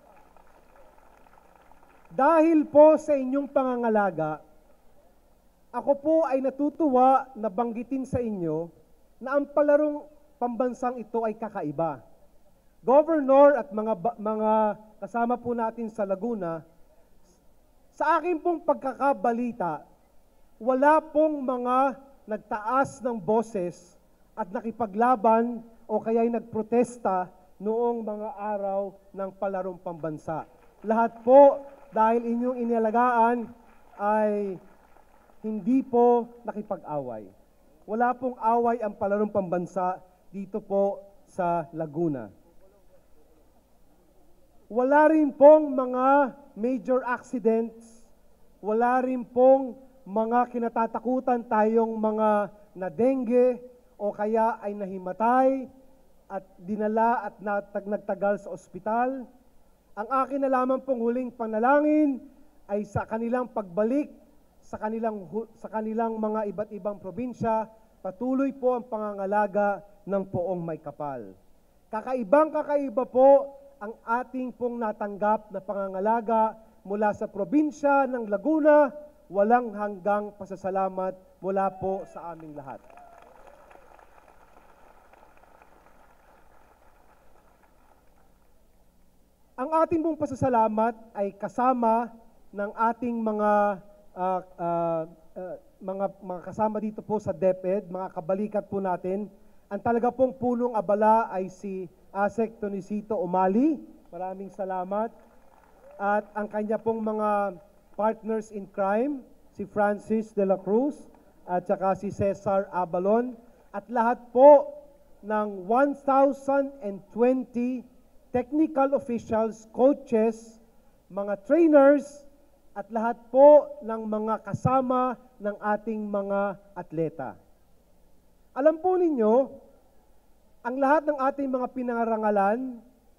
Dahil po sa inyong pangangalaga, ako po ay natutuwa na banggitin sa inyo na ang palarong pambansang ito ay kakaiba. Governor at mga mga kasama po natin sa Laguna, sa akin pong pagkakabalita, wala pong mga nagtaas ng boses at nakipaglaban o kaya'y nagprotesta noong mga araw ng palarong pambansa. Lahat po dahil inyong inialagaan ay hindi po nakipag-away. Wala pong away ang palarong pambansa dito po sa Laguna. Wala rin pong mga major accidents, wala rin pong mga kinatatakutan tayong mga na-dengue o kaya ay nahimatay at dinala at natag nagtagal sa ospital. Ang akin na lamang pong huling panalangin ay sa kanilang pagbalik sa kanilang, sa kanilang mga iba't ibang probinsya, patuloy po ang pangangalaga ng poong may kapal. Kakaibang kakaiba po ang ating pong natanggap na pangangalaga mula sa probinsya ng Laguna, walang hanggang pasasalamat mula po sa aming lahat. Ang ating pong pasasalamat ay kasama ng ating mga uh, uh, uh, mga, mga kasama dito po sa DepEd, mga kabalikat po natin. Ang talaga pong punong abala ay si Asek Tonisito Umali. Maraming salamat. At ang kanya pong mga partners in crime, si Francis de la Cruz at saka si Cesar Abalon. At lahat po ng one thousand twenty technical officials, coaches, mga trainers, at lahat po ng mga kasama ng ating mga atleta. Alam po ninyo, ang lahat ng ating mga pinangarangalan,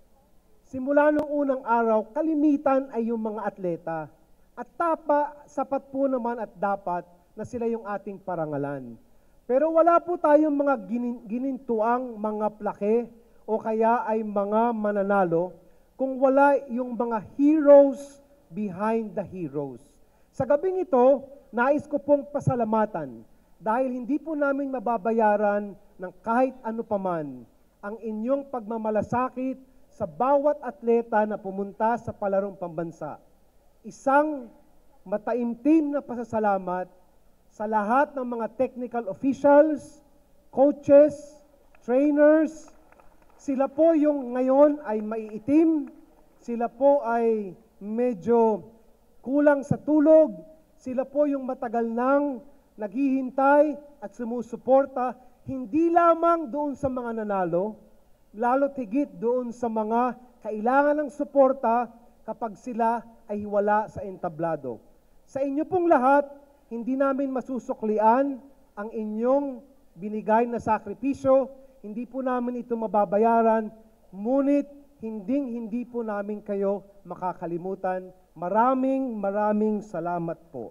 simula nung unang araw, kalimitan ay yung mga atleta. At tapa, sapat po naman at dapat na sila yung ating parangalan. Pero wala po tayong mga ginin, ginintuang mga plake o kaya ay mga mananalo kung wala yung mga heroes behind the heroes. Sa gabing ito, nais ko pong pasalamatan dahil hindi po namin mababayaran ng kahit ano paman ang inyong pagmamalasakit sa bawat atleta na pumunta sa palarong pambansa. Isang mataimtim na pasasalamat sa lahat ng mga technical officials, coaches, trainers. Sila po yung ngayon ay maiitim, sila po ay medyo kulang sa tulog, sila po yung matagal nang naghihintay at sumusuporta, hindi lamang doon sa mga nanalo, lalo't higit doon sa mga kailangan ng suporta kapag sila ay wala sa entablado. Sa inyo pong lahat, hindi namin masusuklian ang inyong binigay na sakripisyo, hindi po namin ito mababayaran, ngunit hinding-hindi po namin kayo makakalimutan. Maraming maraming salamat po.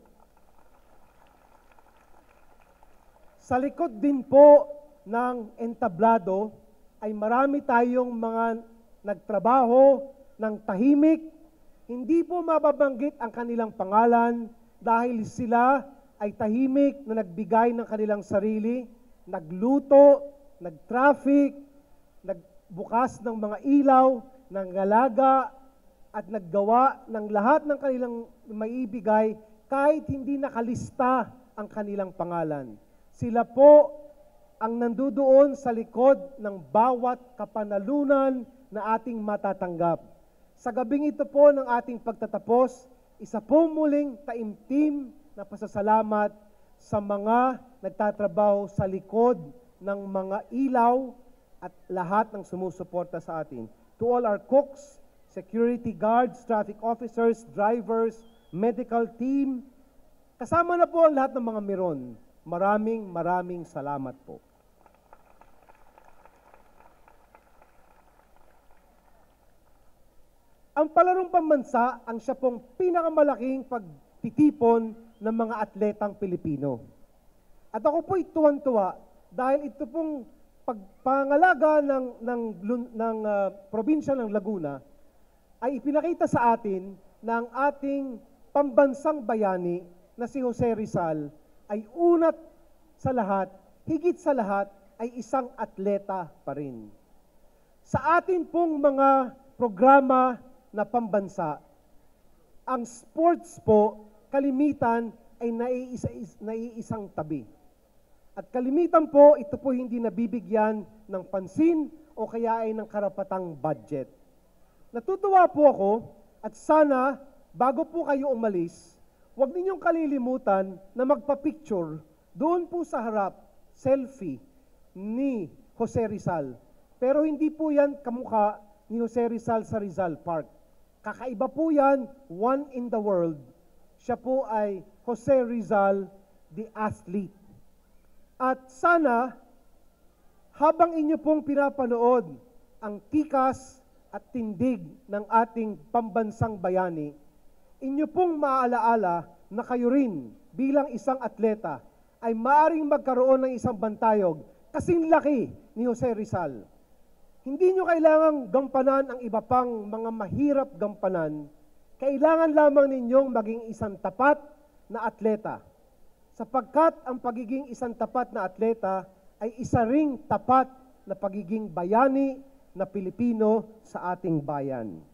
Sa likod din po ng entablado ay marami tayong mga nagtrabaho ng tahimik. Hindi po mababanggit ang kanilang pangalan dahil sila ay tahimik na nagbigay ng kanilang sarili, nagluto, nag-traffic, nagbukas ng mga ilaw, nanggalaga, at naggawa ng lahat ng kanilang maibigay kahit hindi nakalista ang kanilang pangalan. Sila po ang nandudoon sa likod ng bawat kapanalunan na ating matatanggap. Sa gabing ito po ng ating pagtatapos, isa po muling taimtim na pasasalamat sa mga nagtatrabaho sa likod ng mga ilaw at lahat ng sumusuporta sa atin. To all our cooks, security guards, traffic officers, drivers, medical team, kasama na po ang lahat ng mga meron. Maraming maraming salamat po. Ang palarong pambansa ang siya pong pinakamalaking pagtitipon ng mga atletang Pilipino. At ako po'y tuwan-tuwa dahil ito pong pagpangalaga ng, ng, ng uh, probinsya ng Laguna ay ipinakita sa atin na ang ating pambansang bayani na si Jose Rizal ay unat sa lahat, higit sa lahat, ay isang atleta pa rin. Sa atin pong mga programa na pambansa, ang sports po, kalimitan ay naiisa, naiisang tabi. At kalimitan po, ito po hindi nabibigyan ng pansin o kaya ay ng karapatang budget. Natutuwa po ako at sana, bago po kayo umalis, huwag ninyong kalilimutan na magpa-picture doon po sa harap, selfie, ni Jose Rizal. Pero hindi po yan kamukha ni Jose Rizal sa Rizal Park. Kakaiba po yan, one in the world. Siya po ay Jose Rizal, the athlete. At sana, habang inyo pong pinapanood ang tikas at tindig ng ating pambansang bayani, inyo pong maaalaala na kayo rin bilang isang atleta ay maaring magkaroon ng isang bantayog kasing laki ni Jose Rizal. Hindi nyo kailangang gampanan ang iba pang mga mahirap gampanan. Kailangan lamang ninyong maging isang tapat na atleta. Sapagkat ang pagiging isang tapat na atleta ay isa ring tapat na pagiging bayani na Pilipino sa ating bayan.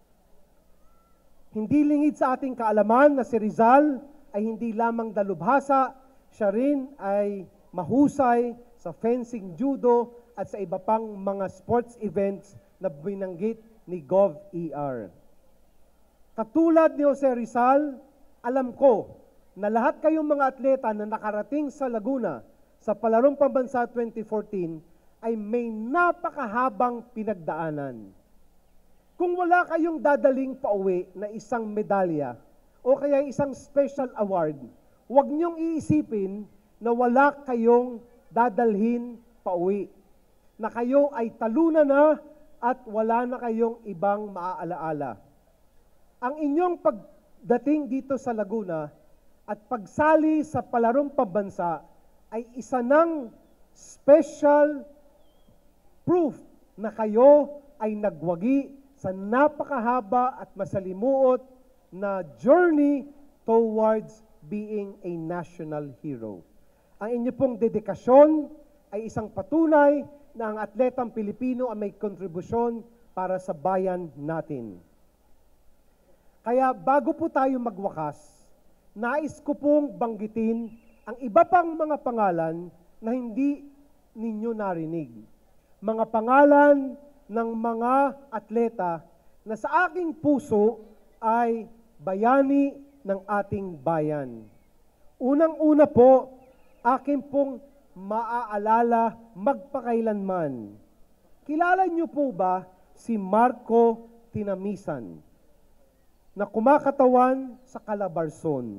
Hindi lingid sa ating kaalaman na si Rizal ay hindi lamang dalubhasa, siya rin ay mahusay sa fencing, judo, at sa iba pang mga sports events na binanggit ni Gov E R. Katulad ni Jose Rizal, alam ko na lahat kayong mga atleta na nakarating sa Laguna sa Palarong Pambansa twenty fourteen ay may napakahabang pinagdaanan. Kung wala kayong dadaling pauwi na isang medalya o kaya isang special award, huwag niyong iisipin na wala kayong dadalhin pauwi, na kayo ay talunan na at wala na kayong ibang maaalaala. Ang inyong pagdating dito sa Laguna at pagsali sa Palarong Pambansa ay isa ng special proof na kayo ay nagwagi sa napakahaba at masalimuot na journey towards being a national hero. Ang inyo pong dedikasyon ay isang patunay na ang atletang Pilipino ay may kontribusyon para sa bayan natin. Kaya bago po tayo magwakas, nais ko pong banggitin ang iba pang mga pangalan na hindi ninyo narinig. Mga pangalan ng mga atleta na sa aking puso ay bayani ng ating bayan. Unang-una po, akin pong maaalala magpakailanman. Kilala niyo po ba si Marco Tinamisan na kumakatawan sa Calabarzon?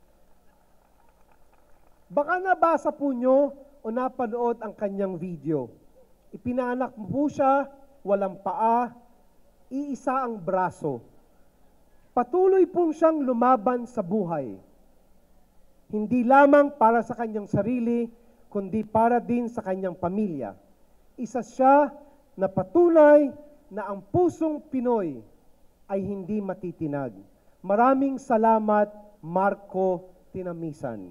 Baka nabasa po niyo o napanood ang kanyang video. Ipinanak po siya, walang paa, iisa ang braso. Patuloy pong siyang lumaban sa buhay. Hindi lamang para sa kanyang sarili, kundi para din sa kanyang pamilya. Isa siya na patunay na ang pusong Pinoy ay hindi matitinag. Maraming salamat, Marco Tinamisan.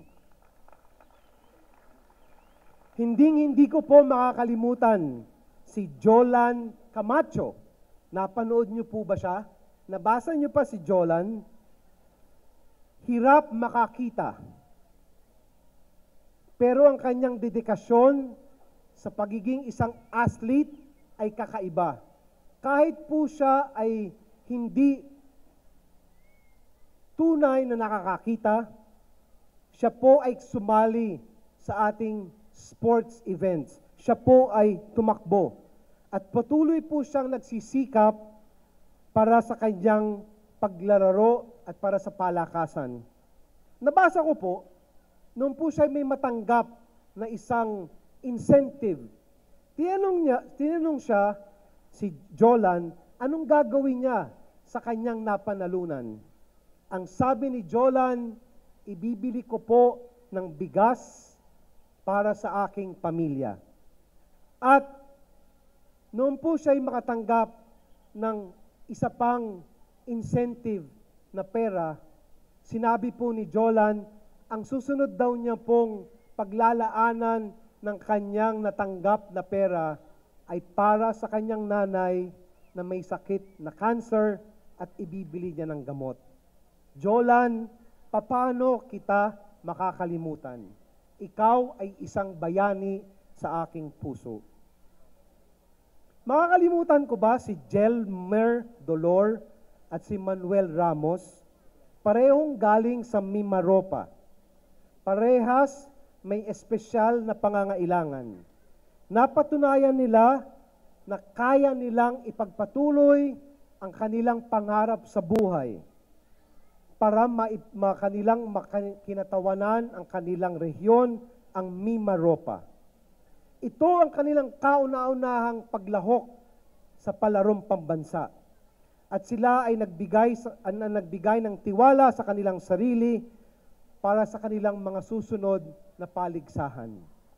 Hinding-hindi ko po makakalimutan si Jolan Camacho. Napanood niyo po ba siya? Nabasa niyo pa si Jolan? Hirap makakita. Pero ang kanyang dedikasyon sa pagiging isang athlete ay kakaiba. Kahit po siya ay hindi tunay na nakakakita, siya po ay sumali sa ating sports events. Siya po ay tumakbo. At patuloy po siyang nagsisikap para sa kanyang paglalaro at para sa palakasan. Nabasa ko po, noon po siya may matanggap na isang incentive. Tinanong, niya, tinanong siya, si Jolan, anong gagawin niya sa kanyang napanalunan? Ang sabi ni Jolan, ibibili ko po ng bigas para sa aking pamilya. At noon po siya ay makatanggap ng isa pang incentive na pera, sinabi po ni Jolan, ang susunod daw niya pong paglalaanan ng kanyang natanggap na pera ay para sa kanyang nanay na may sakit na cancer at ibibili niya ng gamot. Jolan, paano kita makakalimutan? Ikaw ay isang bayani sa aking puso. Makakalimutan ko ba si Jelmer Dolor at si Manuel Ramos? Parehong galing sa Mimaropa. Parehas may espesyal na pangangailangan. Napatunayan nila na kaya nilang ipagpatuloy ang kanilang pangarap sa buhay para ma kanilang kinatawanan ang kanilang rehiyon, ang Mimaropa. Ito ang kanilang kauna-unahang paglahok sa palarong pambansa. At sila ay nagbigay, an, nagbigay ng tiwala sa kanilang sarili para sa kanilang mga susunod na paligsahan.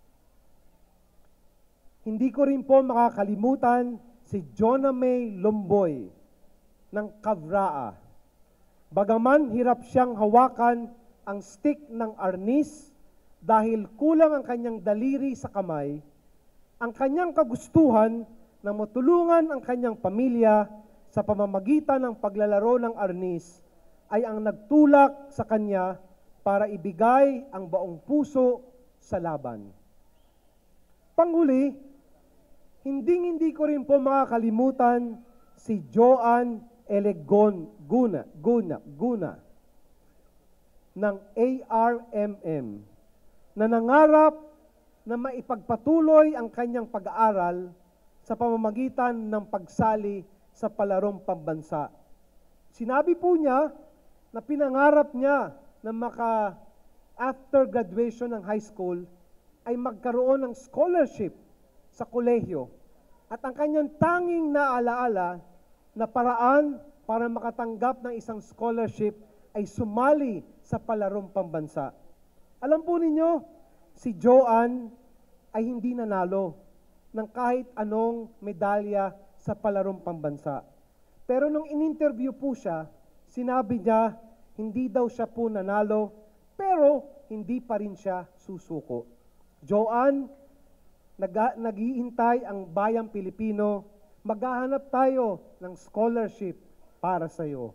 Hindi ko rin po makakalimutan si Jonah May Lomboy ng Cavraa. Bagaman hirap siyang hawakan ang stick ng arnis dahil kulang ang kanyang daliri sa kamay, ang kanyang kagustuhan na matulungan ang kanyang pamilya sa pamamagitan ng paglalaro ng arnis ay ang nagtulak sa kanya para ibigay ang buong puso sa laban. Panghuli, hinding-hindi ko rin po makakalimutan si Joan Elegon Guna, Guna, Guna ng A R M M na nangarap na maipagpatuloy ang kanyang pag-aaral sa pamamagitan ng pagsali sa palarong pambansa. Sinabi po niya na pinangarap niya na maka after graduation ng high school ay magkaroon ng scholarship sa kolehiyo. At ang kanyang tanging naalaala na paraan para makatanggap ng isang scholarship ay sumali sa palarong pambansa. Alam po ninyo, si Joan ay hindi nanalo ng kahit anong medalya sa palarong pambansa. Pero nung in-interview po siya, sinabi niya, hindi daw siya po nanalo, pero hindi pa rin siya susuko. Joan, nag-iintay ang bayang Pilipino, maghahanap tayo ng scholarship para sa iyo.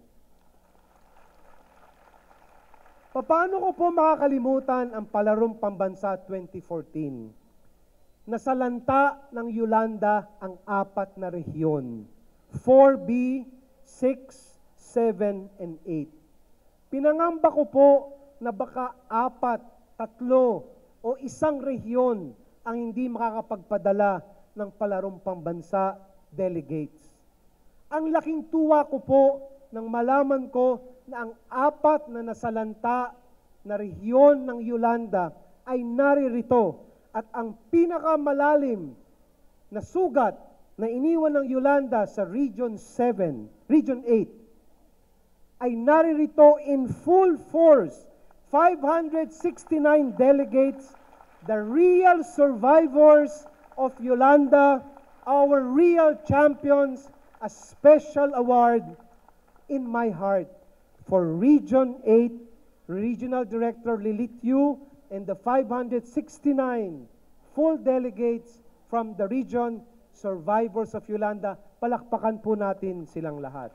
Paano ko po makakalimutan ang palarong pambansa twenty fourteen? Nasalanta ng Yolanda ang apat na rehiyon, four B, six, seven, and eight. Pinangamba ko po na baka apat, tatlo, o isang rehiyon ang hindi makakapagpadala ng palarong pambansa delegates. Ang laking tuwa ko po nang malaman ko na ang apat na nasalanta na rehiyon ng Yolanda ay naririto at ang pinakamalalim na sugat na iniwan ng Yolanda sa Region seven, Region eight, ay naririto in full force, five hundred sixty-nine delegates, the real survivors of Yolanda, our real champions, a special award in my heart for Region eight, Regional Director Lilith Yu, and the five hundred sixty-nine full delegates from the region, survivors of Yolanda. Palakpakan po natin silang lahat.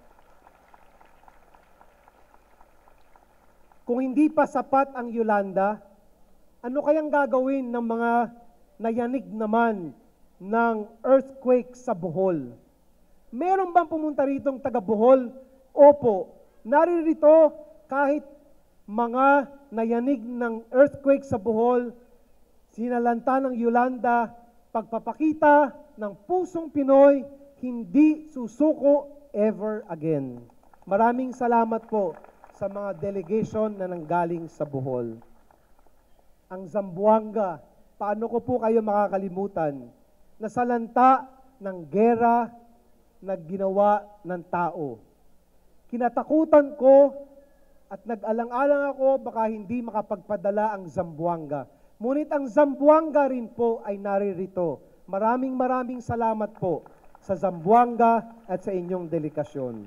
Kung hindi pa sapat ang Yolanda, ano kayang gagawin ng mga nayanig naman ng earthquake sa Bohol? Meron bang pumunta ritong taga Bohol? Opo, naririto kahit mga na yanig ng earthquake sa Bohol, sinalanta ng Yolanda, pagpapakita ng pusong Pinoy, hindi susuko ever again. Maraming salamat po sa mga delegation na nanggaling sa Bohol. Ang Zamboanga, paano ko po kayo makakalimutan? Nasalanta ng gera na ginawa ng tao. Kinatakutan ko at nag-alang-alang ako baka hindi makapagpadala ang Zamboanga. Ngunit ang Zamboanga rin po ay naririto. Maraming maraming salamat po sa Zamboanga at sa inyong delikasyon.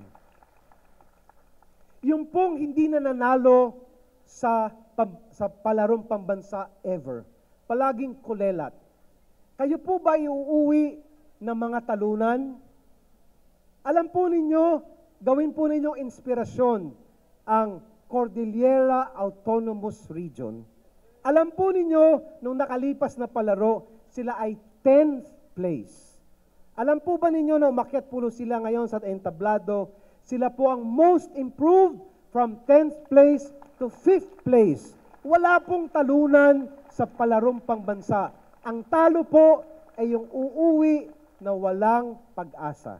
Yung pong hindi na nanalo sa, pam, sa palarong pambansa ever, palaging kulelat. Kayo po ba iuuwi ng mga talunan? Alam po ninyo, gawin po ninyong inspirasyon ang Cordillera Autonomous Region. Alam po ninyo, nung nakalipas na palaro, sila ay tenth place. Alam po ba ninyo na umakyat po sila ngayon sa entablado, sila po ang most improved from tenth place to fifth place. Wala pong talunan sa palarong pangbansa. Ang talo po ay yung uuwi na walang pag-asa.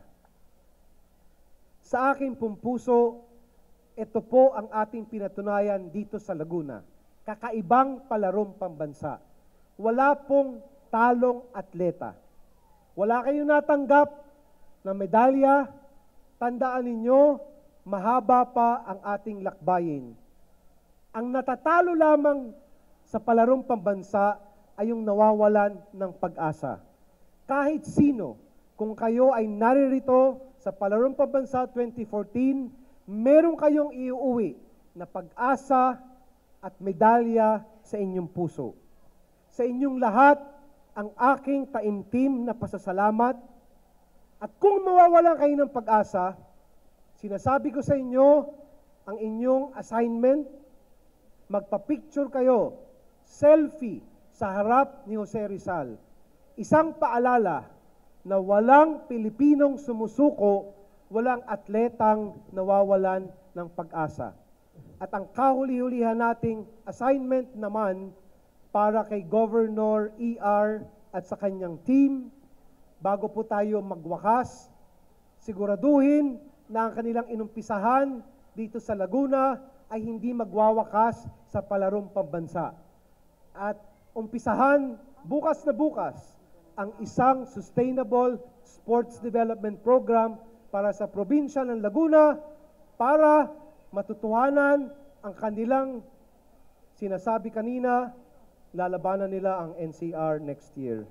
Sa aking pong puso, ito po ang ating pinatunayan dito sa Laguna. Kakaibang palarong pambansa. Wala pong talong atleta. Wala kayong natanggap na medalya. Tandaan ninyo, mahaba pa ang ating lakbayin. Ang natatalo lamang sa palarong pambansa ay yung nawawalan ng pag-asa. Kahit sino, kung kayo ay naririto sa palarong pambansa twenty fourteen, meron kayong iuuwi na pag-asa at medalya sa inyong puso. Sa inyong lahat, ang aking taimtim na pasasalamat. At kung mawawalan kayo ng pag-asa, sinasabi ko sa inyo, ang inyong assignment, magpa-picture kayo, selfie sa harap ni Jose Rizal. Isang paalala na walang Pilipinong sumusuko, walang atletang nawawalan ng pag-asa. At ang kahuli-hulihan nating assignment naman para kay Governor E R at sa kanyang team, bago po tayo magwakas, siguraduhin na ang kanilang inumpisahan dito sa Laguna ay hindi magwawakas sa palarong pambansa. At umpisahan bukas na bukas ang isang sustainable sports development program para sa probinsya ng Laguna para matutuhanan ang kanilang sinasabi kanina, lalabanan nila ang N C R next year.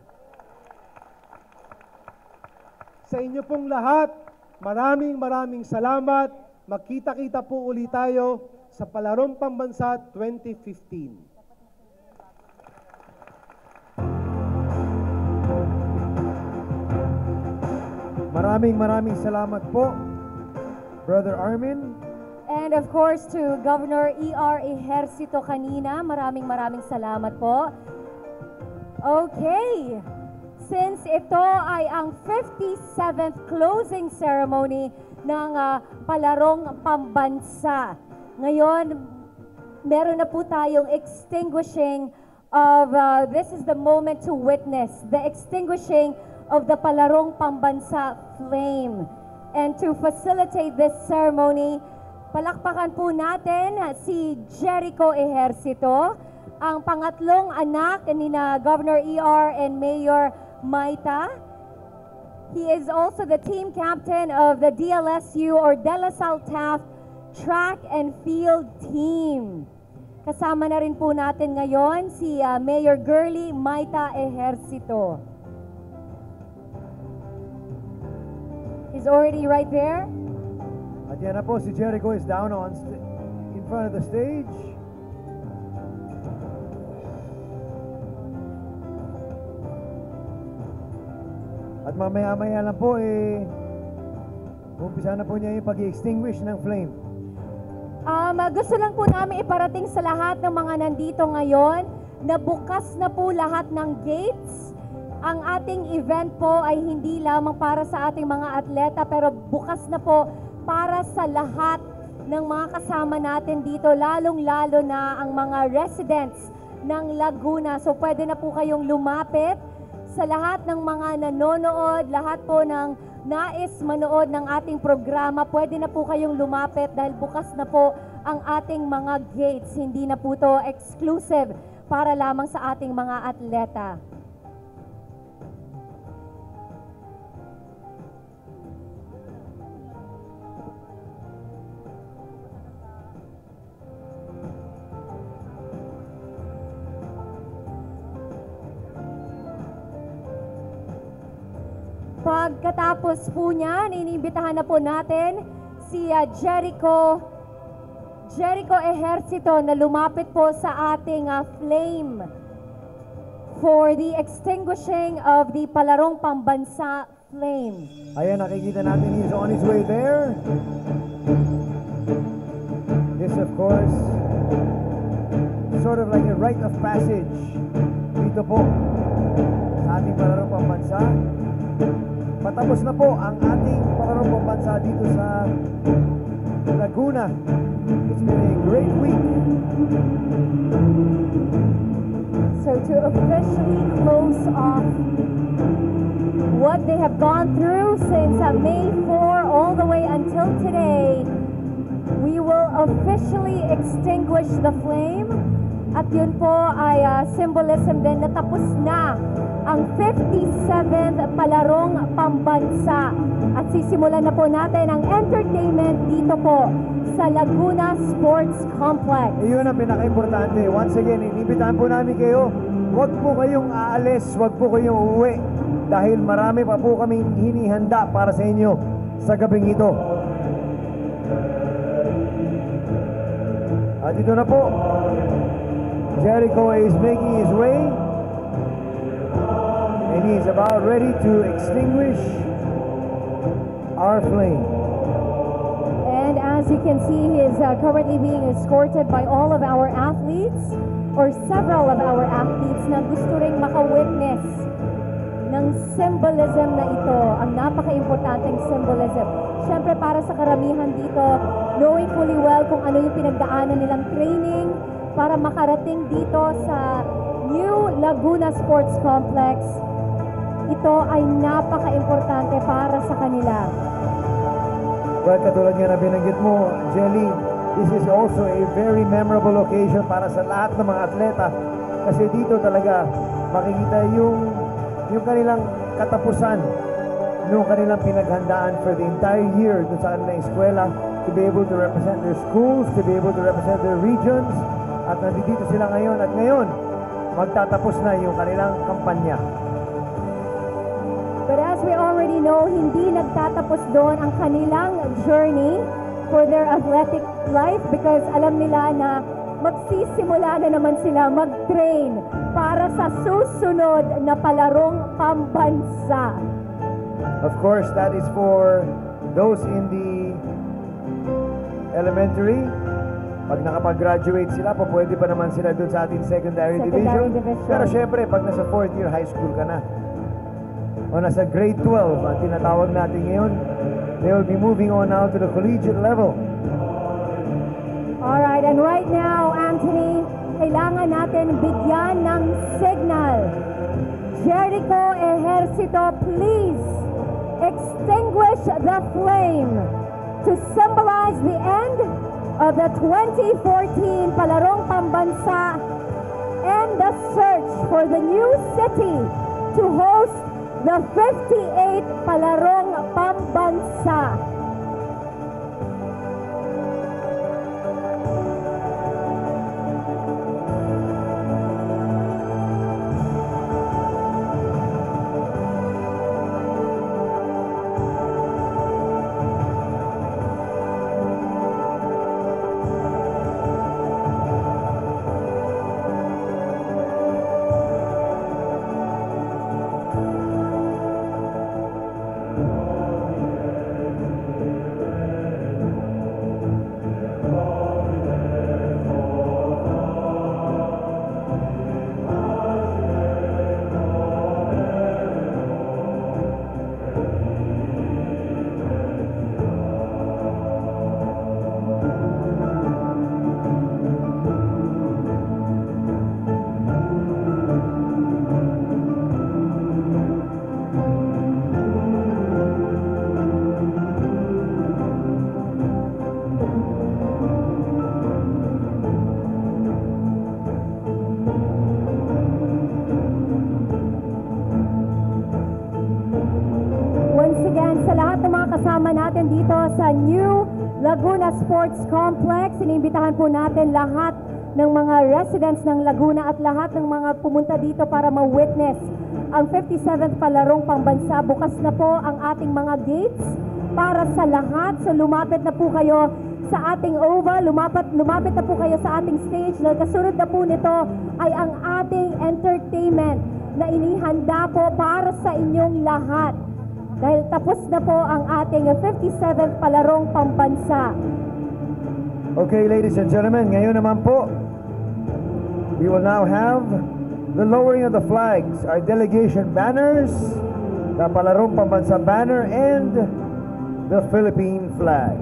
Sa inyo pong lahat, maraming maraming salamat. Magkita-kita po ulit tayo sa Palarong Pambansa twenty fifteen. Maraming maraming salamat po, Brother Armin. And of course to Governor E R Ejercito kanina, maraming maraming salamat po. Okay, since ito ay ang fifty-seventh closing ceremony ng uh, Palarong Pambansa, ngayon meron na po tayong extinguishing of, uh, this is the moment to witness, the extinguishing of the Palarong Pambansa flame. And to facilitate this ceremony, palakpakan po natin si Jericho Ejercito, ang pangatlong anak ni na Governor E R and Mayor Maita. He is also the team captain of the D L S U or De La Salle Taft Track and Field Team. Kasama na rin po natin ngayon si uh, Mayor Girly Maita Ejercito. He's already right there. At yan na po, si Jericho is down on st- in front of the stage. At mamaya-maya lang po, eh, umpisa na po niya yung pag-extinguish ng flame. Um, gusto lang po namin iparating sa lahat ng mga nandito ngayon na bukas na po lahat ng gates. Ang ating event po ay hindi lamang para sa ating mga atleta pero bukas na po para sa lahat ng mga kasama natin dito, lalong-lalo na ang mga residents ng Laguna. So pwede na po kayong lumapit sa lahat ng mga nanonood, lahat po ng nais manood ng ating programa, pwede na po kayong lumapit dahil bukas na po ang ating mga gates. Hindi na po to exclusive para lamang sa ating mga atleta. Pagkatapos po niyan, iniimbitahan na po natin si uh, Jericho Jericho Ejercito na lumapit po sa ating uh, flame for the extinguishing of the Palarong Pambansa flame. Ayan, nakikita natin he's on his way there. This, of course, sort of like a rite of passage dito po sa ating Palarong Pambansa. Patapos na po ang ating Palarong Pambansa dito sa Laguna. It's been a great week. So to officially close off what they have gone through since uh, May fourth all the way until today, we will officially extinguish the flame. At yun po ay uh, symbolism din na tapos na ang fifty-seventh Palarong Pambansa. At sisimulan na po natin ang entertainment dito po sa Laguna Sports Complex. Iyon ang pinaka-importante. Once again, inibitahan po namin kayo, huwag po kayong aalis, huwag po kayong uuwi dahil marami pa po kaming hinihanda para sa inyo sa gabing ito. At ito na po, Jericho is making his way and he is about ready to extinguish our flame. And as you can see, he is uh, currently being escorted by all of our athletes or several of our athletes na gusto ring maka-witness ng symbolism na ito, ang napaka-importanteng symbolism. Siyempre para sa karamihan dito, knowing fully well kung ano yung pinagdaanan nilang training para makarating dito sa New Laguna Sports Complex, ito ay napaka-importante para sa kanila. Well, katulad nga na binanggit mo, Jelly, this is also a very memorable occasion para sa lahat ng mga atleta kasi dito talaga makikita yung yung kanilang katapusan yung kanilang pinaghandaan for the entire year dun sa kanilang eskwela to be able to represent their schools, to be able to represent their regions at nandito sila ngayon at ngayon magtatapos na yung kanilang kampanya. But as we already know, hindi nagtatapos doon ang kanilang journey for their athletic life because alam nila na magsisimula na naman sila mag-train para sa susunod na Palarong Pambansa. Of course, that is for those in the elementary. Pag nakapag-graduate sila, pa pwede pa naman sila doon sa ating secondary, Secondary division. division. Pero syempre, pag nasa fourth year high school ka na, o nasa grade twelve, ang tinatawag natin ngayon, they will be moving on now to the collegiate level. Alright, and right now, Anthony, kailangan natin bigyan ng signal. Jericho Ejercito, please extinguish the flame to symbolize the end of the twenty fourteen Palarong Pambansa and the search for the new city to host the fifty-eighth Palarong Pambansa. kasama natin dito sa New Laguna Sports Complex. Iniimbitahan po natin lahat ng mga residents ng Laguna at lahat ng mga pumunta dito para ma-witness ang fifty-seventh palarong pambansa. Bukas na po ang ating mga gates para sa lahat. So lumapit na po kayo sa ating oval, lumapit, lumapit na po kayo sa ating stage dahil kasunod na po nito ay ang ating entertainment na inihanda po para sa inyong lahat. Dahil tapos na po ang ating fifty-seventh palarong pambansa. Okay, ladies and gentlemen, ngayon naman po, we will now have the lowering of the flags, our delegation banners, the palarong pambansa banner, and the Philippine flag.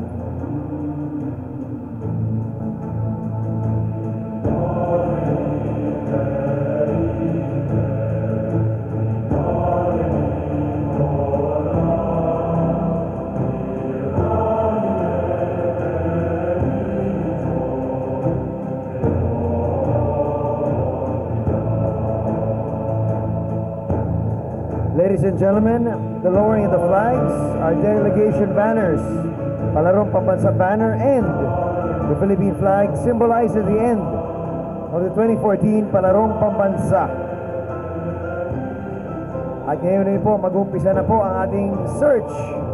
Ladies and gentlemen, the lowering of the flags, our delegation banners, palarong pambansa banner, and the Philippine flag symbolizes the end of the twenty fourteen palarong pambansa. At ngayon din po, mag-umpisa na po ang ating search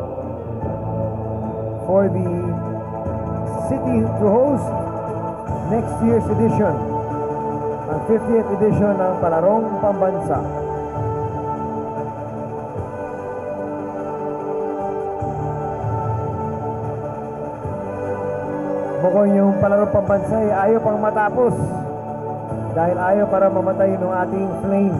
for the city to host next year's edition, ang fiftieth edition ng palarong pambansa. Mukhang yung palarong pambansa ay ayaw pang matapos dahil ayaw para mamatay ng ating flame.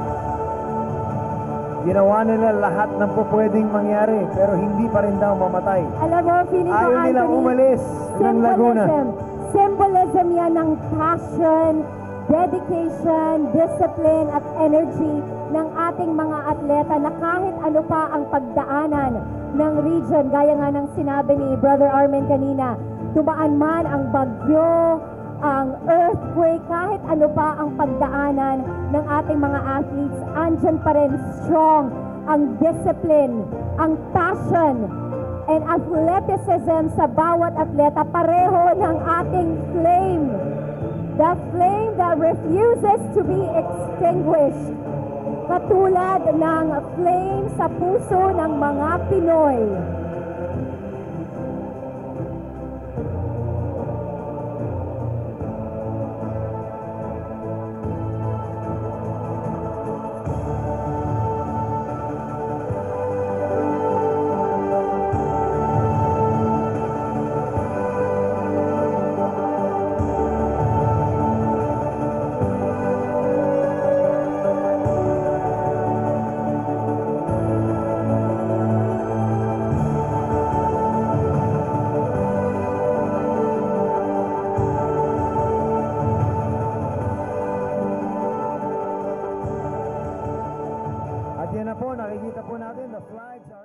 Ginawa nila lahat ng po pwedeng mangyari pero hindi pa rin daw mamatay. Alam mo, feeling ko, Ayaw nilang Anthony, umalis ng Laguna. symbolism. Symbolism yan ng passion, dedication, discipline at energy ng ating mga atleta na kahit ano pa ang pagdaanan ng region, gaya nga ng sinabi ni Brother Armin kanina, tumaan man ang bagyo, ang earthquake, kahit ano pa ang pagdaanan ng ating mga athletes, andyan pa rin strong ang discipline, ang passion, and athleticism sa bawat atleta. Pareho ng ating flame. The flame that refuses to be extinguished. Katulad ng flame sa puso ng mga Pinoy. At yan na po, nakikita po natin the flags